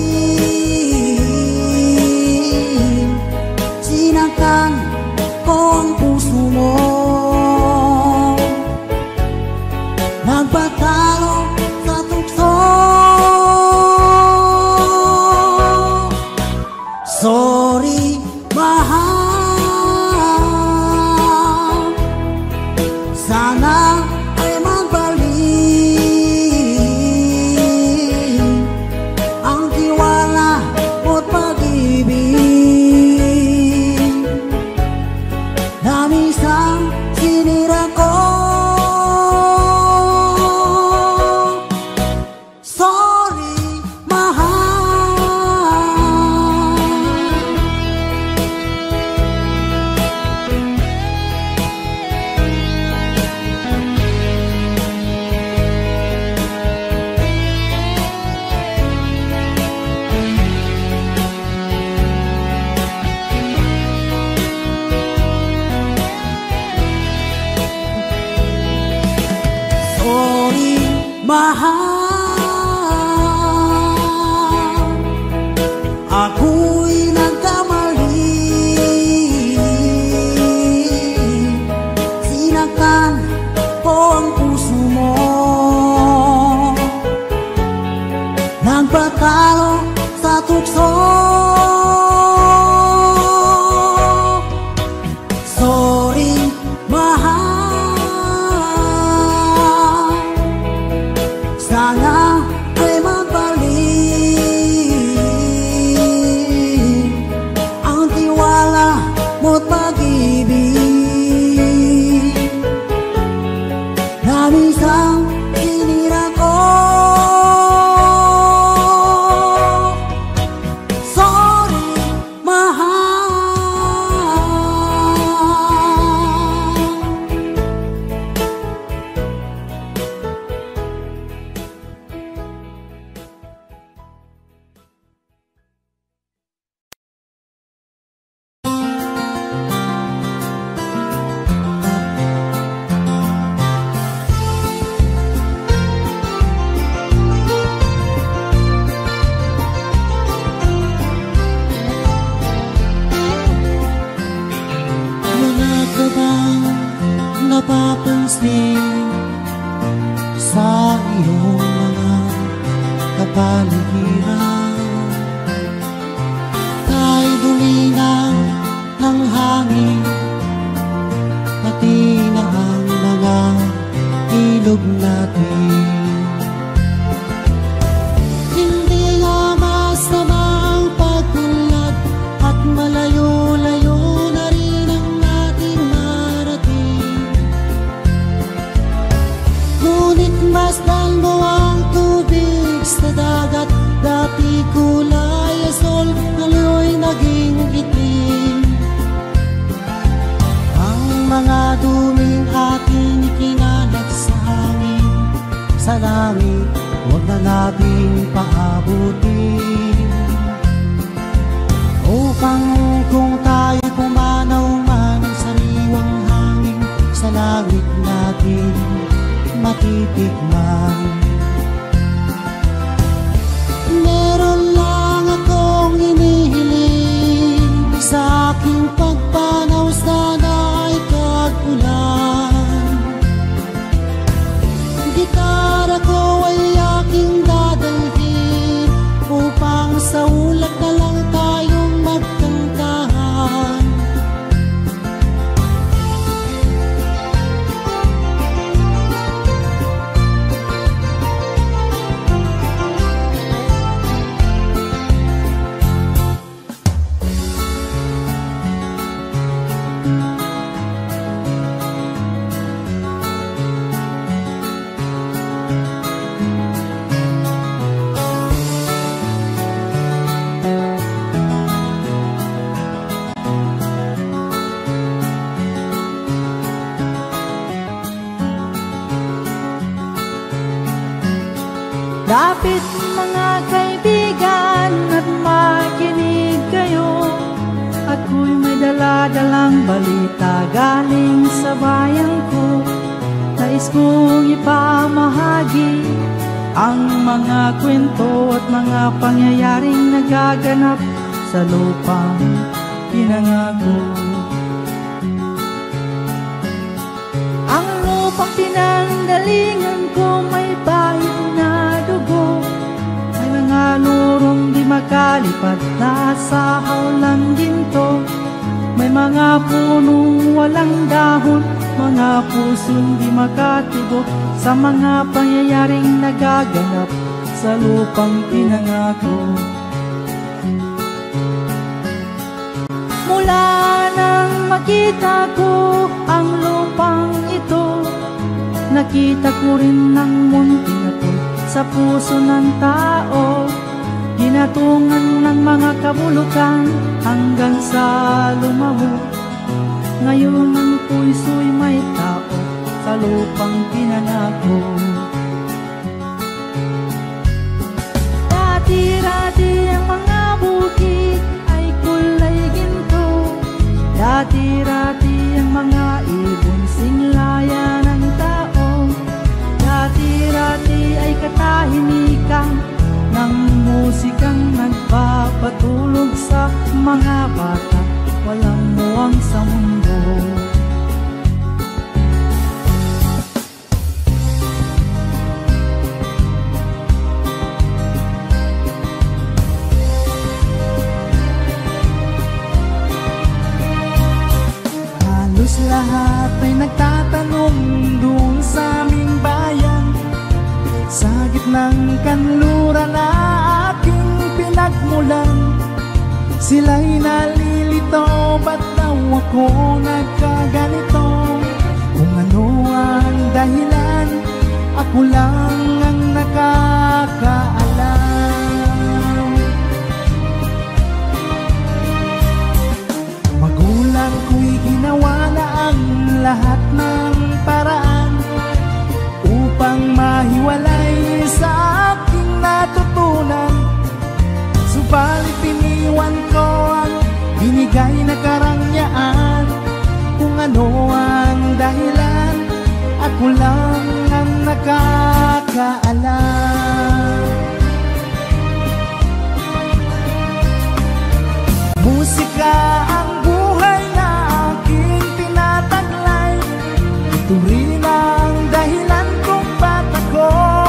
Sinaktan ko ang puso mo, nagpatalo sa tukso. Sorry, mahal, sana ay magbalik ang tiwala mo't pag-ibig na minsan sinira ko. Sorry, mahal. Sorry, mahal, ako'y nagkamali. Sinaktan ko ang puso mo, nagpatalo sa tukso. Sorry, mahal, sana ay magbalik ang tiwala mo't pag-ibig na minsan sinira ko. Sorry, mahal. Wala ka bang napapansin sa iyong mga kapaligiran? Kahit dulinang ng hangin, pati na ang mga ilog natin. Hindi nga masamang pagtulad at malayo-layo na rin ang ating marating. Ngunit masdan mo ang tubig sa dagat, dati kulay asol, ngayon'y naging itim. Ang mga duming ating ikinalat sa hangin, sa langit, huwag na nating paabutin. Upang kung tayo pumanaw man ang sariwang hangin, sa langit natin matitikman. Meron lang akong inihiling sa aking pagpanaw, sana ay tag-ulan. Gitara ko ay aking dadalhin upang sa ulat na lang tayong magkantahan. Lapit mga kaibigan at makinig kayo. Ako'y may dala-dalang balita galing sa bayan ko. Nais kong ipamahagi ang mga kwento at mga pangyayaring nagaganap sa lupang pinangako. Ang lupang pinanggalingan ko may bahid na dugo. May mga lurong di makalipat na sa hawlang ginto. May mga punong walang dahon, mga pusong di makatibo sa mga pangyayaring nagaganap sa lupang pinangako. Mula nang makita ko ang lupang ito, nakita ko rin ng munting apoy sa puso ng tao. Ginatungan ng mga kabulukan hanggang sa lumaho. Ngayon ang puso'y may tao sa lupang pinangako. Dati-dati ang mga bukid ay kulay ginto. Dati-dati ang mga ibon singlaya ng tao. Dati-dati ay katahimikan ng musikang nagpapatulog sa mga bata. Walang muwang sa mundo. Halos lahat ay nagtatanong doon sa aming bayan, sa gitnang kanluran na aking pinagmulan. Sila'y nalilito, ba't daw ako nagkaganito? Kung ano ang dahilan, ako lang ang nakakaalam. Magulang ko'y ginawa na ang lahat ng paraan upang mahiwalay sa aking natutunan. Subalit iniwan ko ang binigay na karangyaan. Kung ano ang dahilan, ako lang ang nakakaalam. Musika ang buhay na aking tinataglay. Ito rin ang dahilan kung ba't ako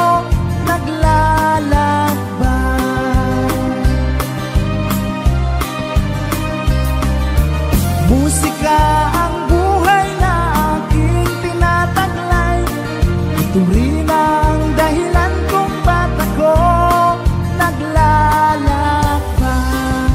naglalakbay. Musika ang buhay na aking tinataglay. Ito rin ang dahilan kung ba't ako naglalakbay.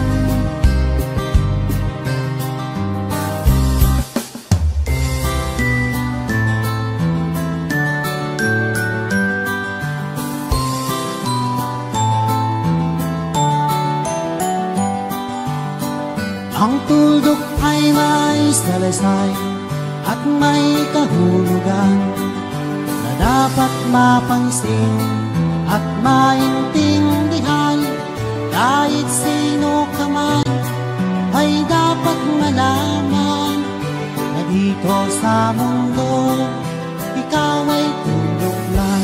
Ang tuldok ay may salaysay at may kahulugan na dapat mapansin at maintindihan. Kahit sino ka man ay dapat malaman na dito sa mundo ikaw ay tuldok lang.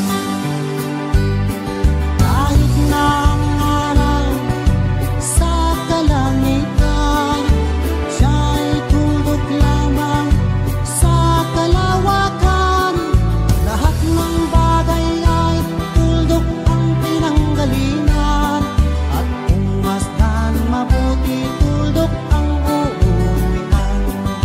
Kahit na ang araw sa kalangitan, siya'y tuldok lamang sa kalawakan. Lahat ng bagay ay tuldok ang pinanggalingan, at kung masdan mabuti, tuldok ang uuwian.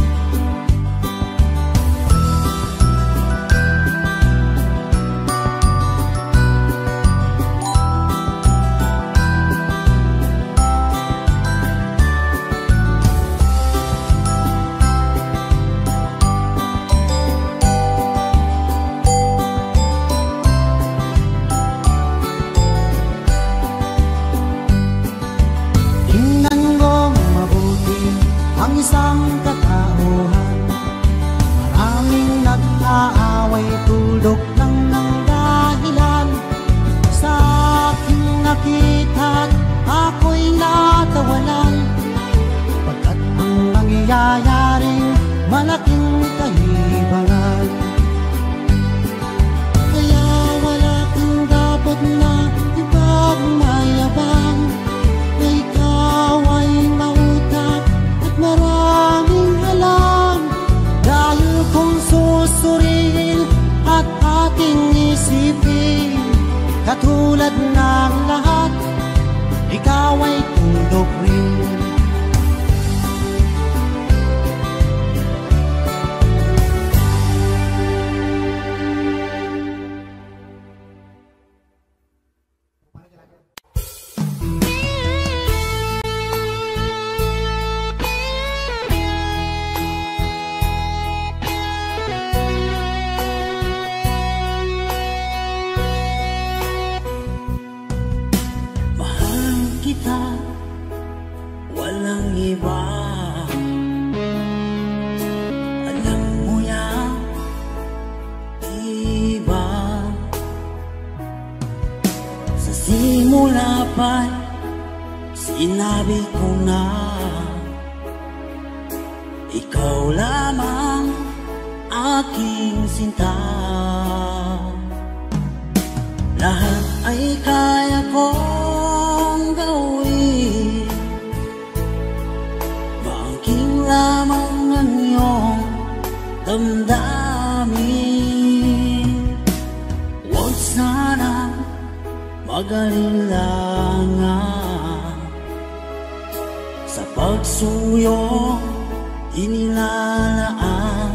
Isang katauhan, maraming nag-aaway, tuldok lang ng dahilan. Sa Tulad ng lahat, ikaw ay tundok rin. Walang iba, alam mo yan, diba? Sa simula pa, sinabi ko na ikaw lamang aking sinta. Lahat ay kaya kong gawin, maangking lamang ang iyong damdamin. Huwag sana mag-alilangan sa pagsuyo inilalaan.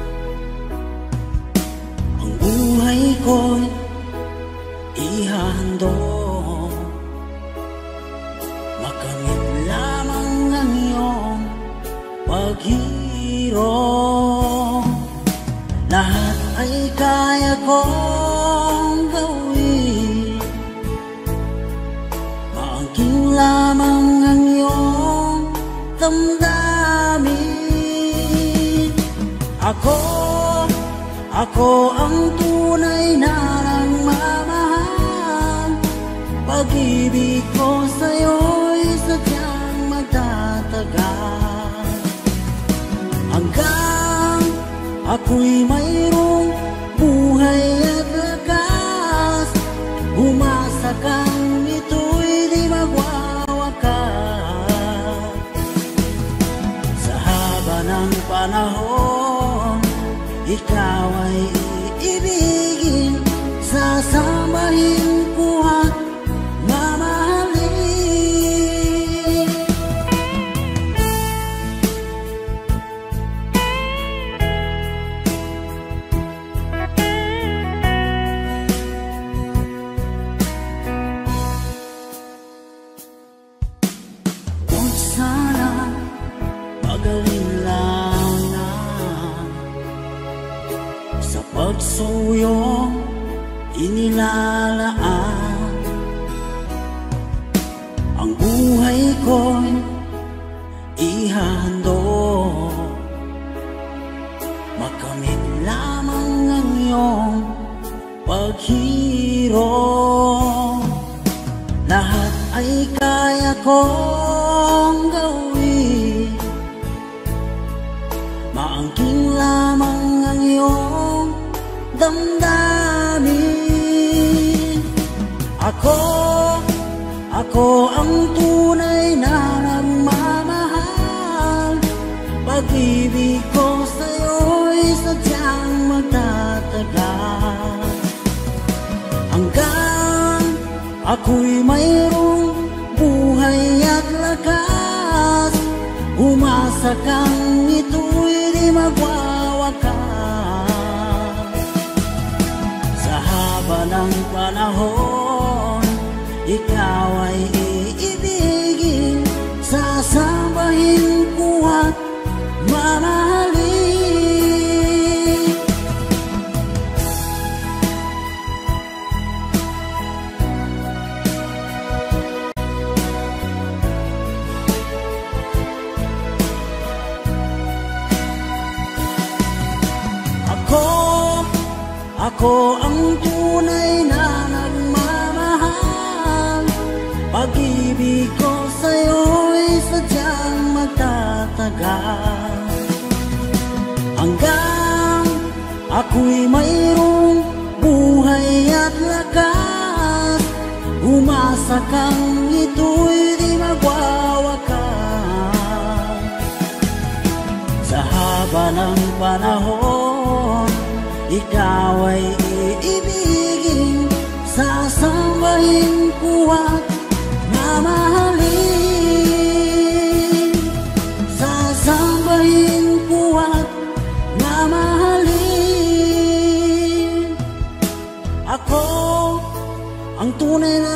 Ang buhay ko'y ihandog, makamit lamang ang iyong paghirap. Lahat ay kaya kong gawin, maangking lamang ang iyong damdamin. Ako ang tunay na nagmamahal. Pag-ibig ko sa'yo'y sadyang magtatagal, hanggang ako'y mayroong buhay at lakas. Umasa kang ito'y di magwawakas. Sa haba ng panahon, ikaw ay iibigin, sasamahin ko at mamahalin. Huwag sana mag-alilangan sa pagsuyong inilalaan. Ang buhay ko'y ihandog, makamit lamang ang iyong paghirap. Lahat ay kaya kong gawin, maangking lamang ang iyong damdamin. Ako ang tunay na nagmamahal. Pag-ibig ko sa'yo'y sadyang magtatagal, hanggang ako'y mayroong buhay at lakas. Umasa kang ito'y di magwawakas. Sa haba ng panahon, ikaw ay iibigin, sasabahin ko at mamahalin. Ako ang tunay na nagmamahal. Pag-ibig ko sa'yo'y sadyang magtatagal, hanggang ako'y mayroong buhay at lakas. Umasa kang ito'y di magwawakas. Sa haba ng panahon, ikaw ay iibigin, sasama ang tunay na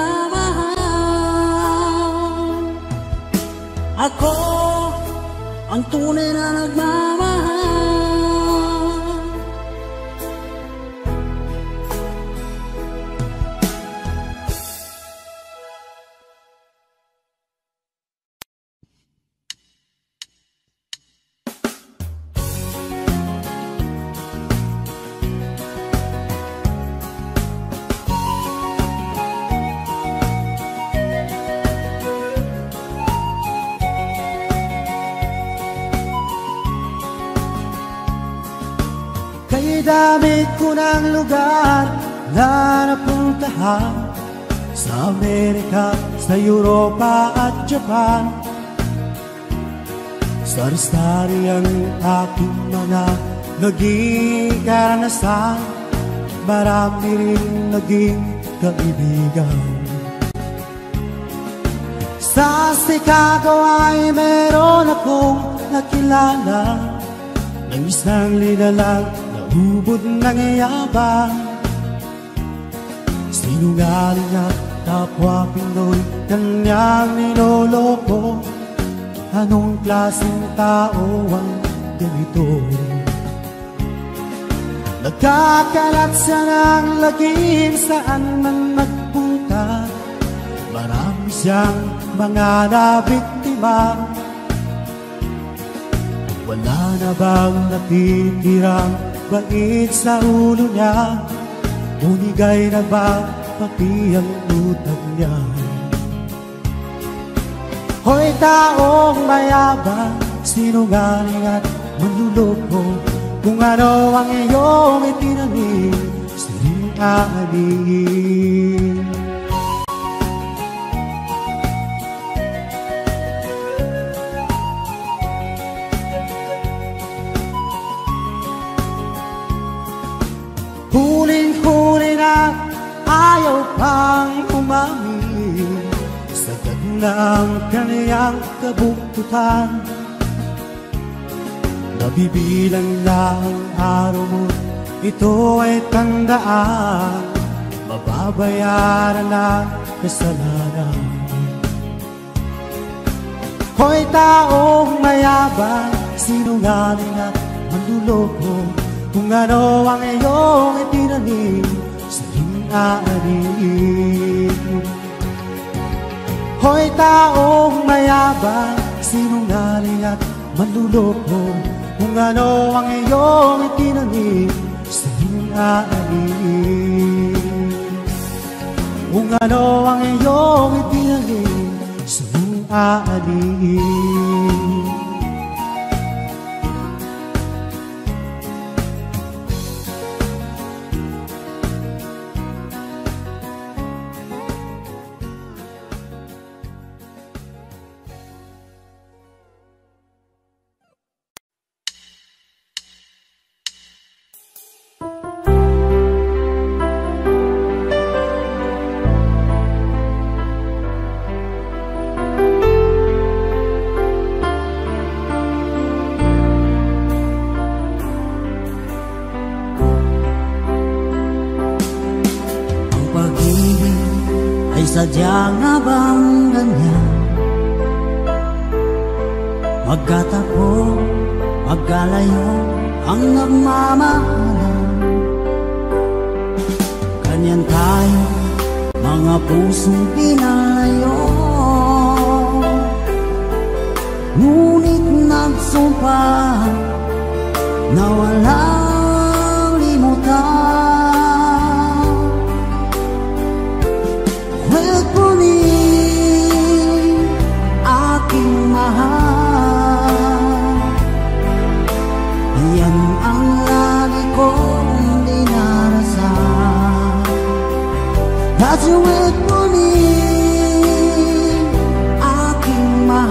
nagmamahal. Ako ang tunay na nagmamahal. Kay dami ko ng lugar na napuntahan, sa Amerika, sa Europa at Japan. Sari-sari ang aking mga naging karanasan, marami rin naging kaibigan. Sa Chicago ay meron akong nakilala ng isang linalang ubod ng yabang, sinungaling at kapwa Pinoy, kanyang niloloko. Anong klaseng tao ang ganito? Nagkakalat siya ng lagim saan man magpunta, marami siyang mga nabiktima. Wala na bang natitirang bait sa ulo niya? Unigay na ba pati ang utang niya? Hoy taong mayabang, sinungaling at manluloko, kung ano ang iyong itinanim, siling aanin. Huling-huli na ayaw pang umamin, sagad na ang kaniyang kabuktutan. Nabibilang na ang araw mo, ito ay tandaan, mababayaran na kasalanan. Hoy taong mayabang, sinungaling at manluloko, kung ano ang iyong itinanim, siling aanin. Hoy taong mayabang, sinungaling at manluloko, kung ano ang iyong itinanim, siling aanin. Kung ano ang iyong itinanim, siling aanin. Sadyang nga bang ganyan? Magkatapo, magkalayo ang nagmamahalan. Ganyan tayo, mga pusong pinalayo, ngunit nagsumpa na walang limutan. Wait for me, aking mahal. Yan ang lagi kong dinarasan. That you wait for me, aking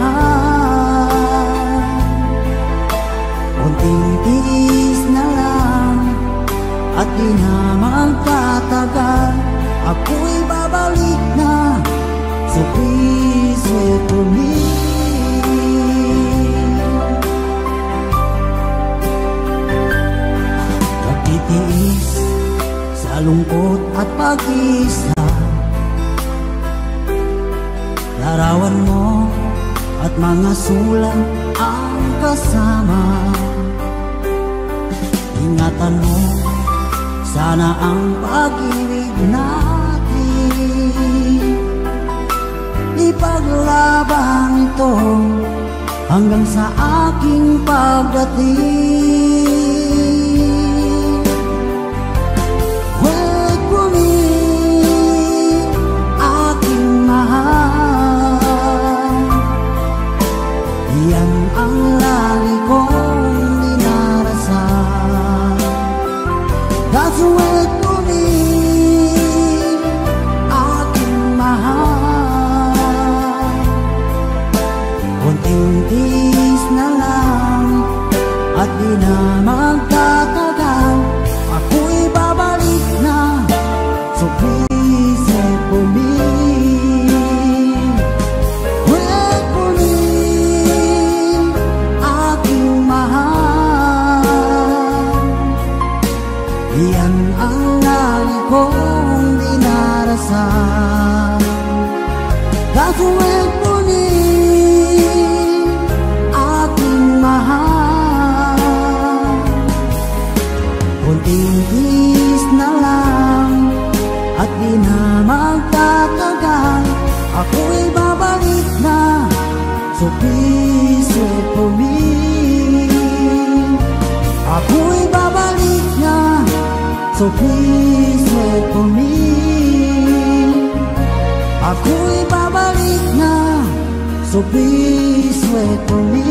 mahal. Kunting tiis na lang at di na magtatagal, ako'y babalik na. So please wait for me. Nagtitiis sa lungkot at pag-isa. Larawan mo at mga sulat ang kasama. Ingatan mo sana ang pag-ibig natin. Ipaglaban ito hanggang sa aking pagdating. Wait for me, aking mahal. Yan ang lagi kong dinarasal. That's wait for me, aking mahal. Konting tiis na lang at di na magtatagal. Ako'y babalik na, so please wait for me. Wait for me, aking mahal. Yan ang lagi kong dinarasal. That's wait for me, aking mahal. Konting tiis na lang at di na magtatagal. Ako'y babalik na, so please wait for me. Ako'y babalik na, so please wait for me. Ako'y babalik na, so please wait for me.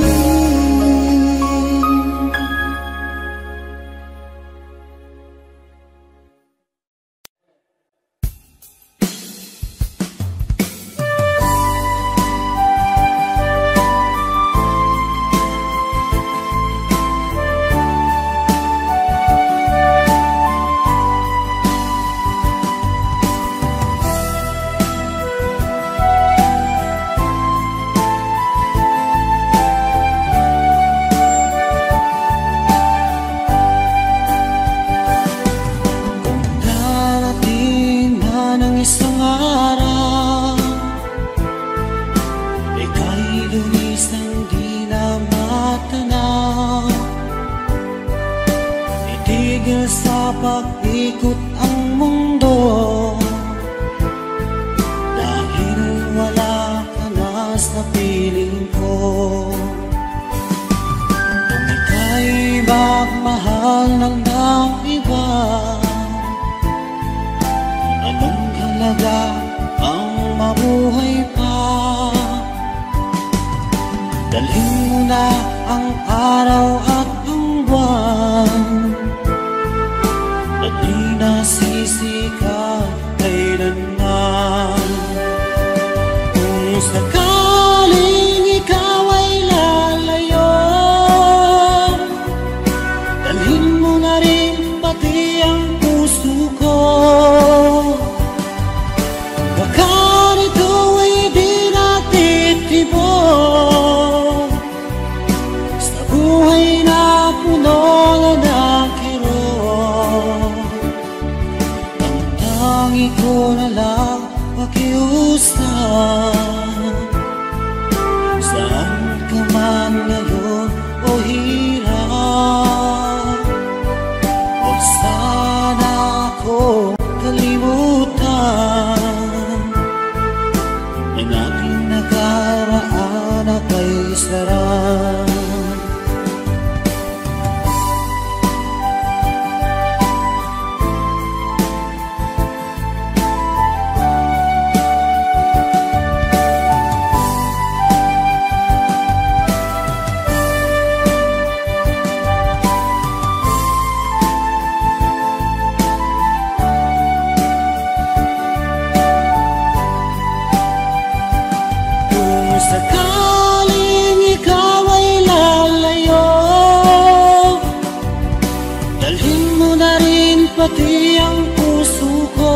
pati ang puso ko.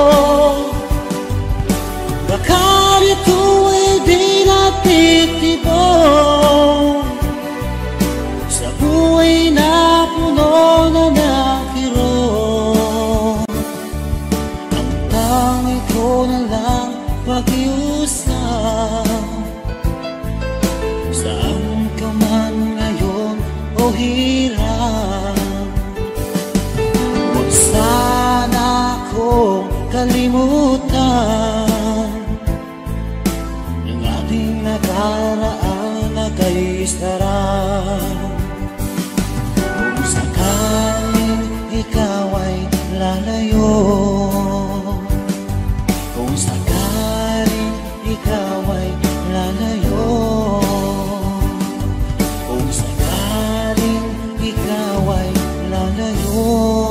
Baka ito ay di natitibong sa buhay na puno na nakirong. pakiusap. Saan ka man ngayon o hirap, huwag sana akong kalimutan ng ating nakaraan na kay sarap. Kung sakaling ikaw ay lalayo, kung sakaling ikaw ay lalayo, kung sakaling ikaw ay lalayo.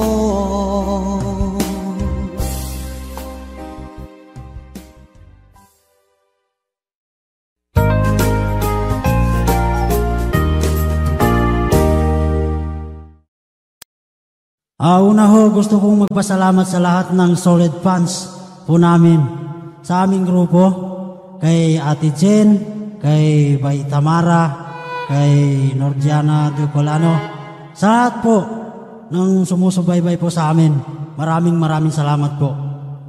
Una ho, gusto kong magpasalamat sa lahat ng solid fans po namin sa aming grupo, kay Ate Jen, kay Bay Tamara, kay Nordiana Ducolano, sa lahat po ng sumusubaybay po sa amin. Maraming salamat po.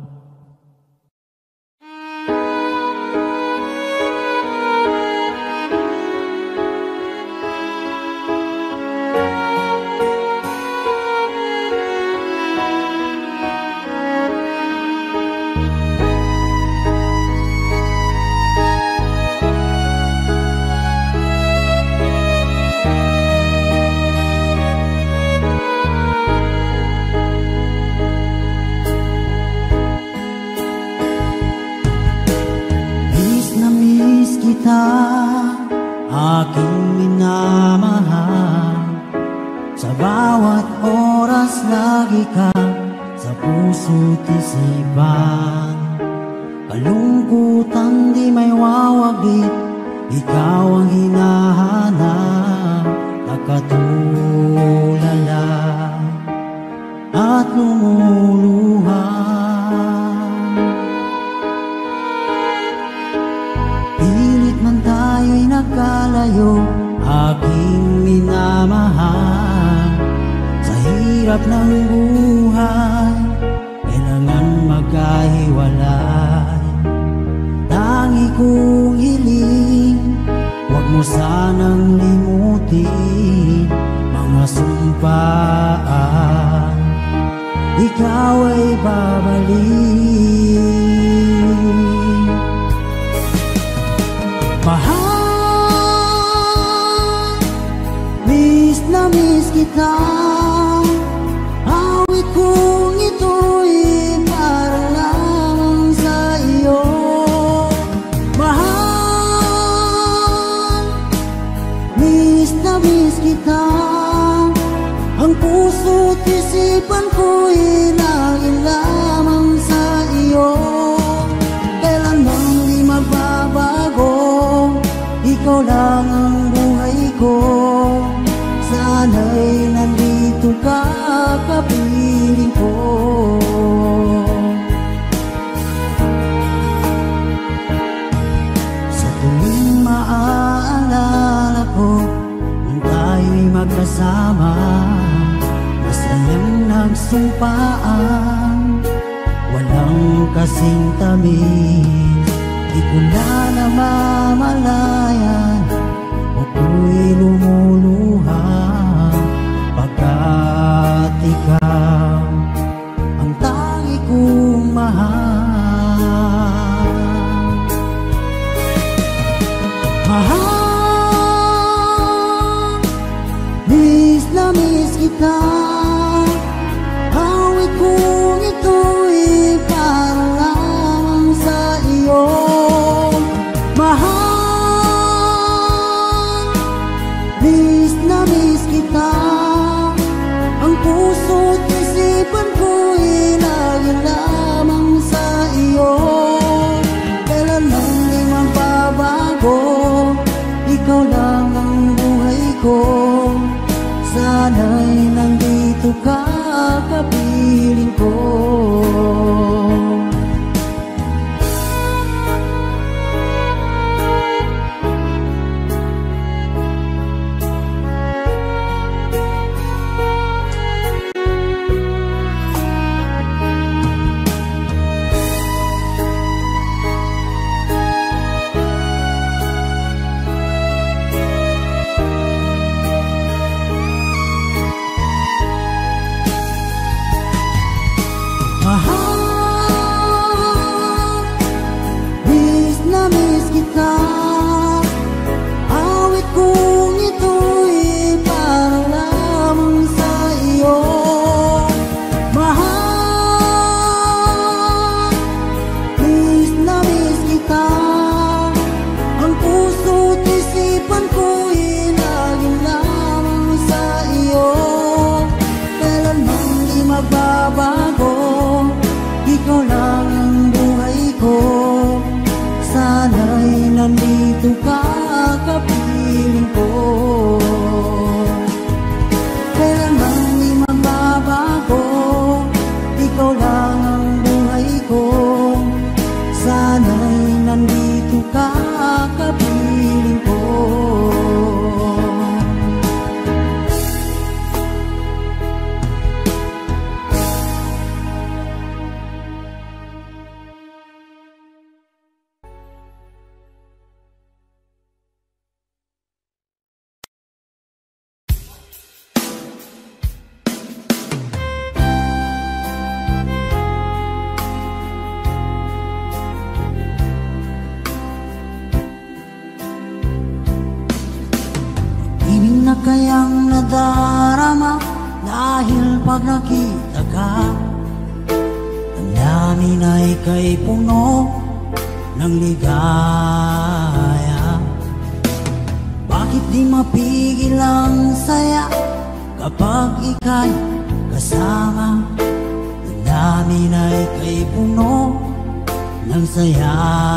Aking minamahal, sa bawat oras lagi ka sa puso't isipan. Kalungkutan di may wawagit, ikaw ang hinahanap, nakatulala at lumuluha. Pilit man tayo'y nagkalayo, aking minamahal, sa hirap ng buhay, kailangan magkahiwalay. Tangi kong hiling, huwag mo sanang limutin mga sumpaan, ikaw ay babalik. Mahal, miss na miss kita, awit kong ito'y para lang sa iyo. Mahal, miss na miss kita, ang puso't isipan ko'y laging lamang sa iyo. Kailanman di magbabago, ikaw lang ang buhay ko. Sana'y nandito ka, kapiling ko. Sa tuwing maaalala ko nung tayo'y magkasama, masayang nagsumpaan, walang kasing tamis. Di ko na namamalayan, ako'y lumuluha, pagkat ikaw ang tangi kong mahal. Mahal, miss na miss kita, awit kong ito'y para lang sa iyo. Mahal, miss na miss kita, ang puso't isipan ko'y lagi lamang sa iyo. Kailanman di magbabago, ikaw lang ang buhay ko. Sana'y nandito ka, kapiling ko. kapag nakita ka, ang namin ay kay puno ng ligaya. Bakit di mapigil ang saya kapag ika'y kasama? Ang namin ay kay puno ng saya.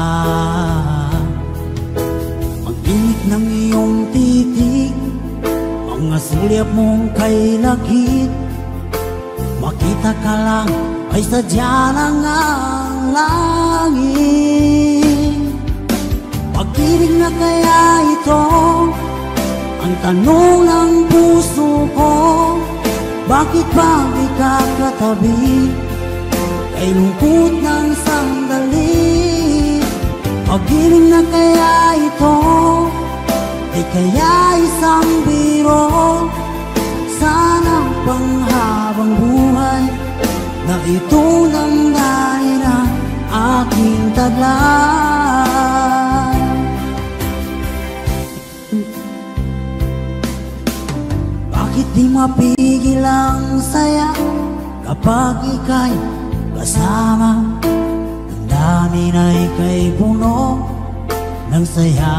Mag-init ng iyong titig, mga sulyap mong kay lakit, makita ka lang ay sadya lang ang langit. Pag-ibig na kaya ito ang tanong ng puso ko, bakit ba di ka katabi kay lungkot ng sandali? Pag-ibig na kaya ito, di kaya isang biro, sana panghabang buhay na ito damdamin ang aking taglay. Bakit di mapigil ang saya kapag ika'y kasama? Ang dami na'y kay puno ng saya.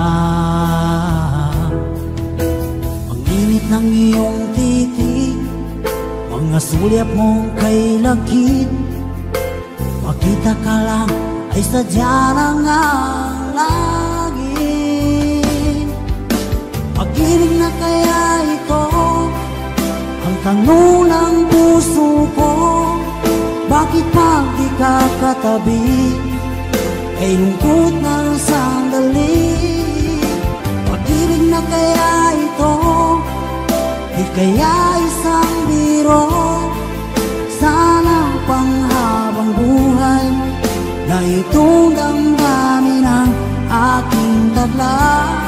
Ang init ng iyong titig, mga sulyap mong kay lakit, makita ka lang ay sadya lang ang langit. Pag-ibig na kaya ito ang tanong ng puso ko, bakit pag di ka katabi ay lungkot ng sandali? Pag-ibig na kaya ito, di kaya isang biro, sana panghabang buhay na itong damdamin ang aking taglay.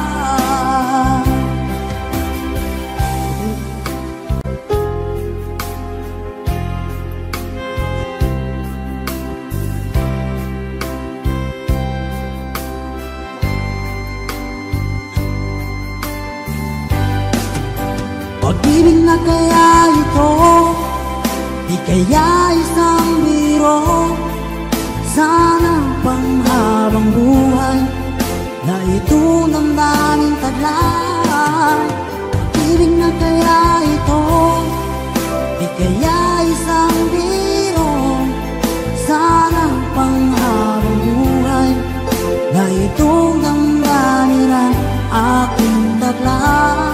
Pag-ibig na kaya ito, di kaya isang biro, sana panghabang buhay na ito ng daming taglay. Pag-ibig na kaya ito, di kaya isang biro, sana panghabang buhay na ito ng daming ang aking taglay.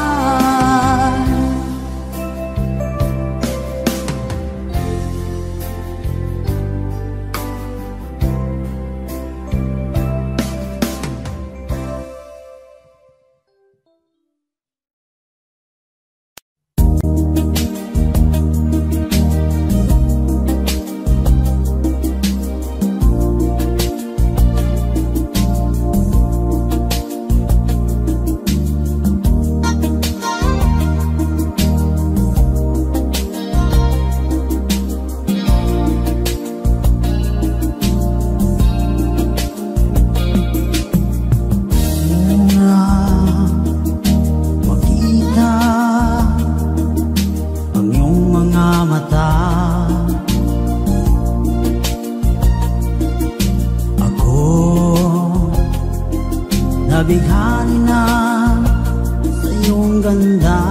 Nabighani na sa iyong ganda,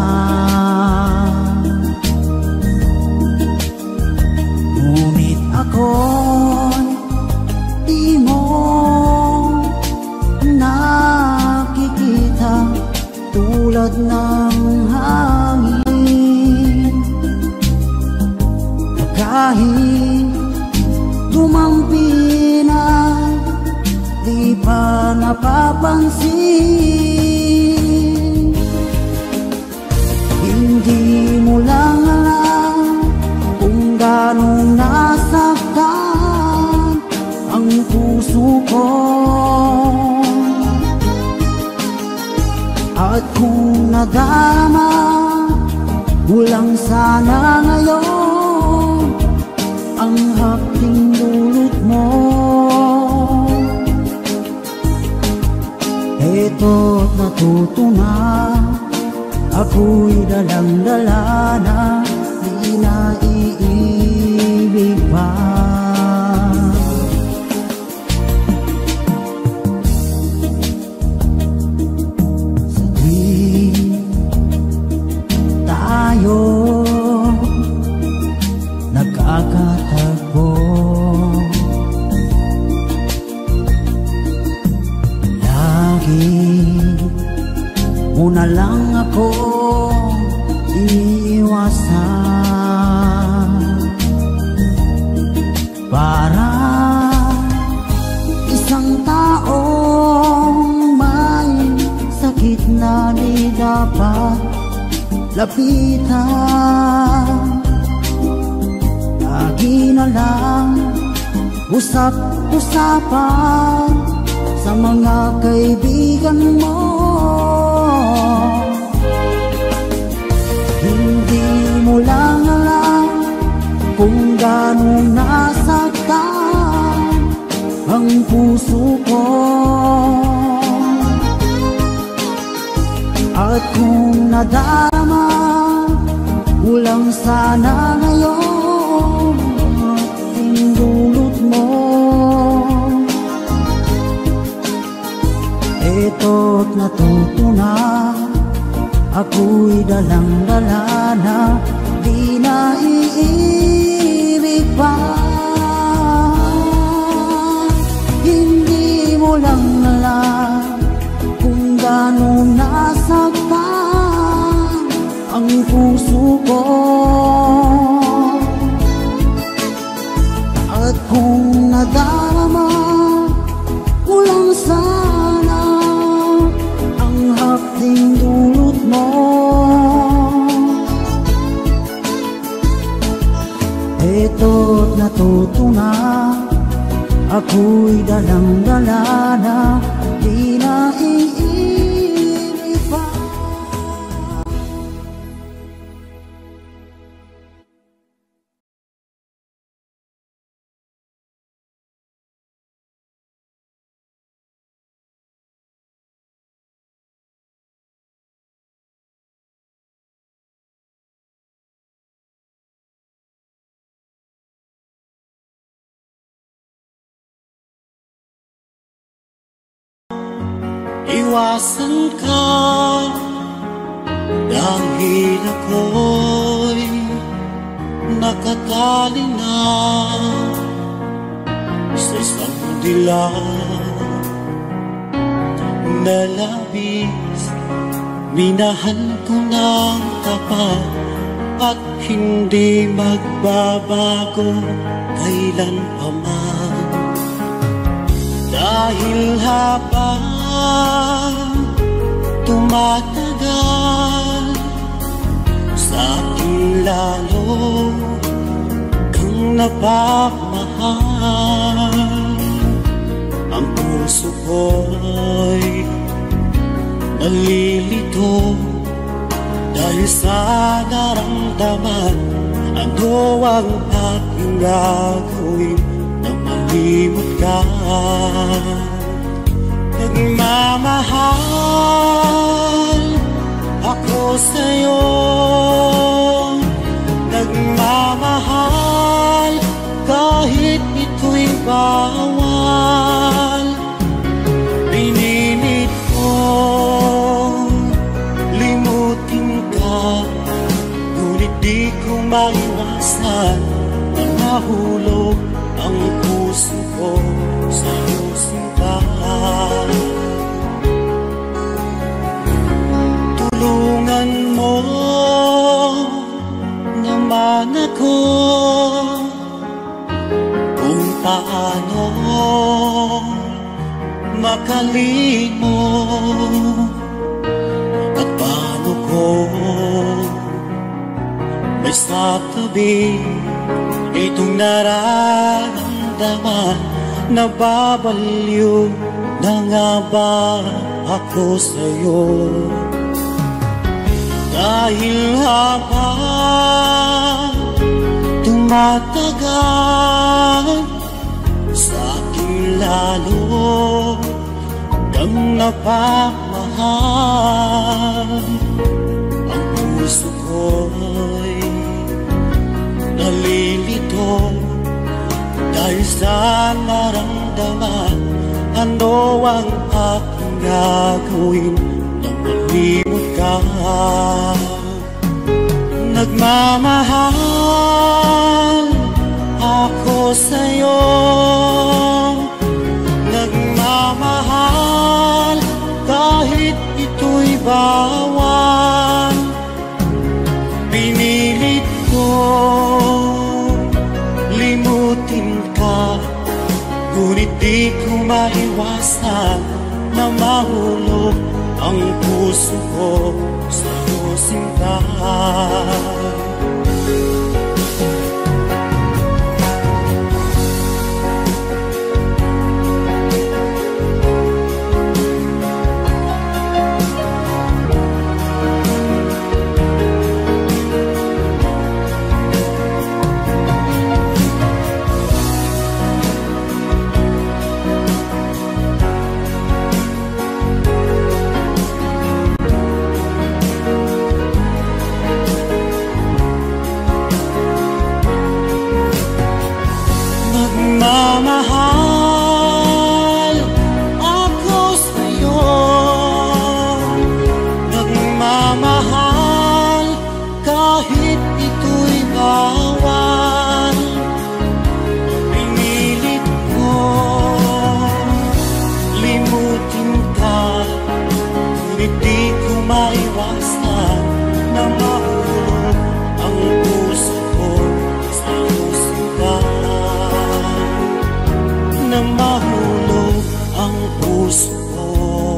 ngunit ako'y di mo nakikita, tulad ng hangin. Kahit tumampi na, di pa napapansin. Hindi mo lang alam kung gano'ng nasaktan ang puso ko, at kung nadama mo lang sana ngayon ang hapting dulot mo. Eto't natuto na, ako'y dalang-dala na, di na iibig pa. Sa tuwing tayo nagkakatagpo, mo na lang ako iiwasan. Para isang taong may sakit na di dapat lapitan, lagi na lang usap-usapan sa mga kaibigan mo. Hindi mo lang alam kung gano'ng nasaktan ang puso ko. At kung nadarama mo lang sana ngayon tinulot mo, eto't natuto na, ako'y dalang-dala na, di na iibig pa. Hindi mo lang alam kung gano'ng nasaktan ang puso ko. At kung nadarama mo lang sana ang hapding dulot mo, eto't natuto na, ako'y dalang-dala na, di na iibig pa. Iwasan ka dahil ako'y nakatali na sa isang dilag na labis. Minahal ko ng tapat at hindi magbabago kailanpaman. Dahil habang tumatagal, sa akin lalo kang napamahal. Ang puso ko'y nalilito dahil sa naramdaman. Ano ang aking gagawin na malimot ka? Nagmamahal ako sa'yo, nagmamahal kahit ito'y bawal. Pinilit kong limutin ka, ngunit di ko maiwasan na mahulog ang puso ko sa'yo, sinta. Tulungan mo naman ako kung paano makalimot at paano ko may sa tabi itong nararamdaman. Nababaliw na nga ba ako sa'yo? Dahil habang tumatagal, sa akin lalo kang napamahal. Ang puso ko'y dahil sa naramdaman, ano ang aking gagawin nang malimot ka? Nagmamahal ako sa'yo, nagmamahal kahit ito'y bawal. Pinilit ko limutin ka, ngunit di ko maiwasan na mahulog ang puso ko sa'yo, sinta. Nagmamahal ako sa'yo, nagmamahal kahit ito'y bawal. Pinilit ko limutin ka, ngunit di ko maiwasan na mahulog ang puso ko sa'yo, sinta. Na mahulog ang puso ko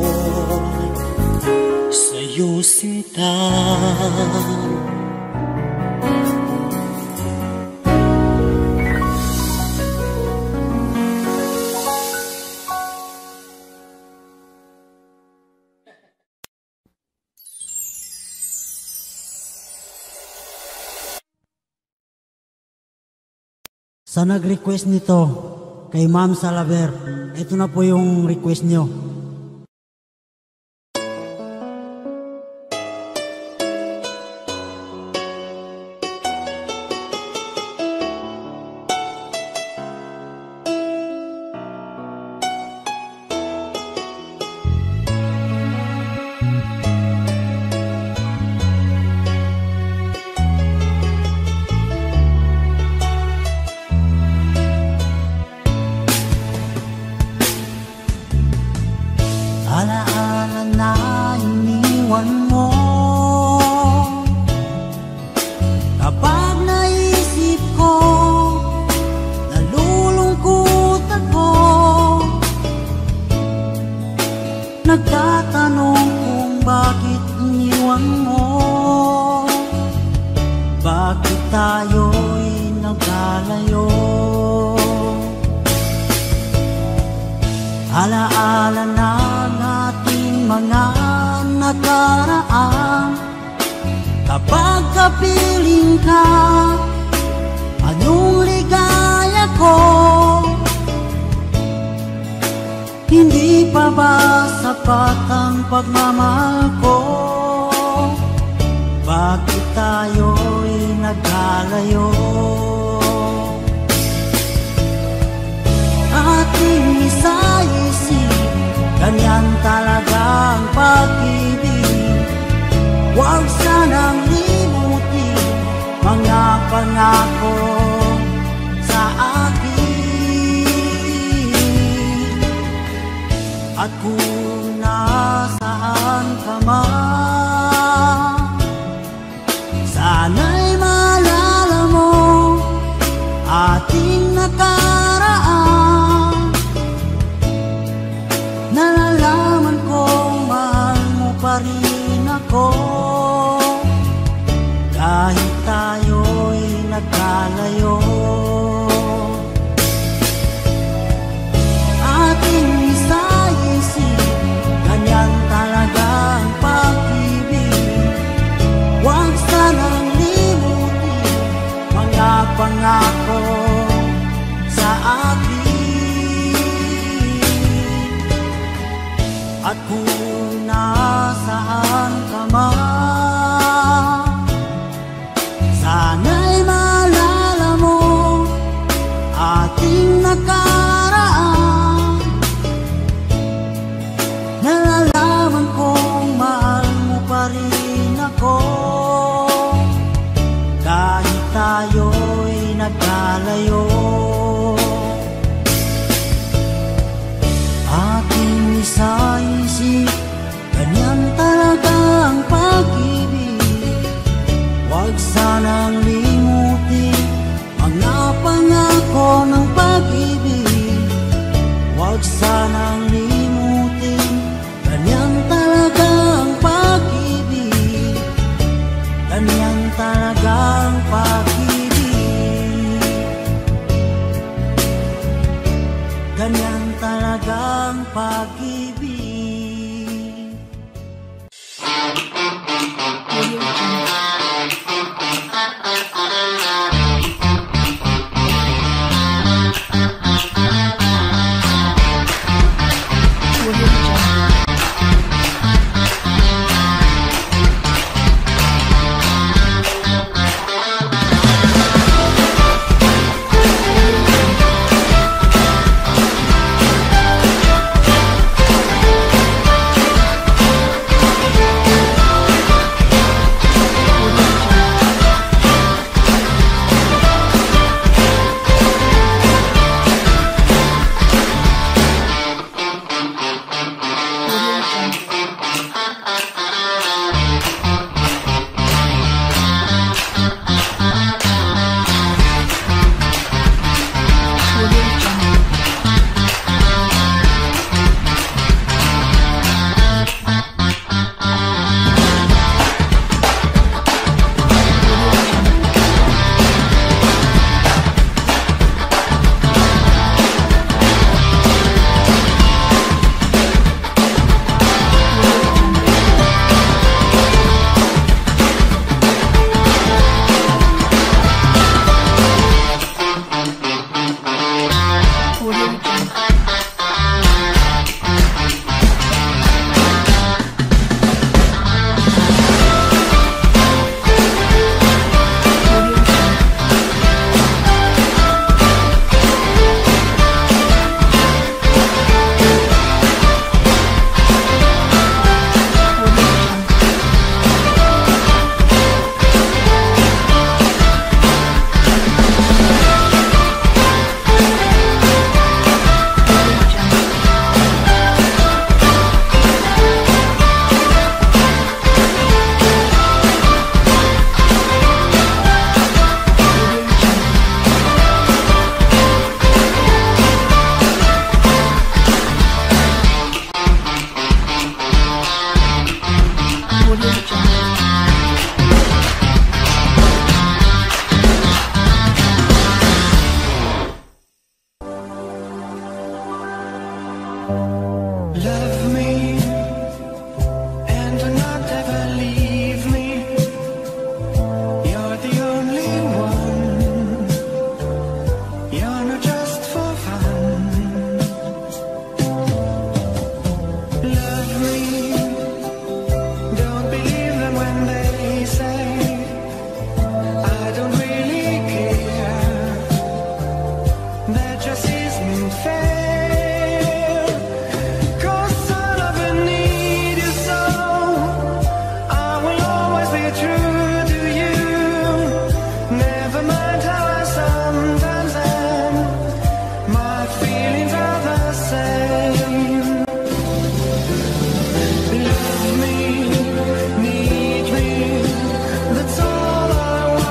sa'yo, sinta. Sa nag-request nito kay Ma'am Salaver, ito na po yung request nyo. Alaala na iniwan mo, kapag naisip ko, nalulungkot ako. Nagtatanong kung bakit iniwan mo, bakit tayo'y nagkalayo. Alaala na nating mga nakaraan, kapag kapiling ka, anong ligaya ko. Hindi pa ba sapat ang pagmamahal ko? Bakit tayo'y nagkalayo? Ating isa-isip, ganyan talagang pag-ibig. Huwag sanang limutin mga pangako sa akin. At kung nasaan ka man, sana'y maalala mo ating nakaraan. Nalalaman kong mahal mo pa rin ako, kahit tayo'y nagkalayo. Ating isa-isip, ganyan talagang pag-ibig. Huwag sanang limutin mga pangako sa akin. At kung nasaan ka man, sana'y maalala mo ating ganyan talagang pag-ibig.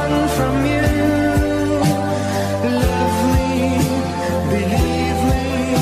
Believe me.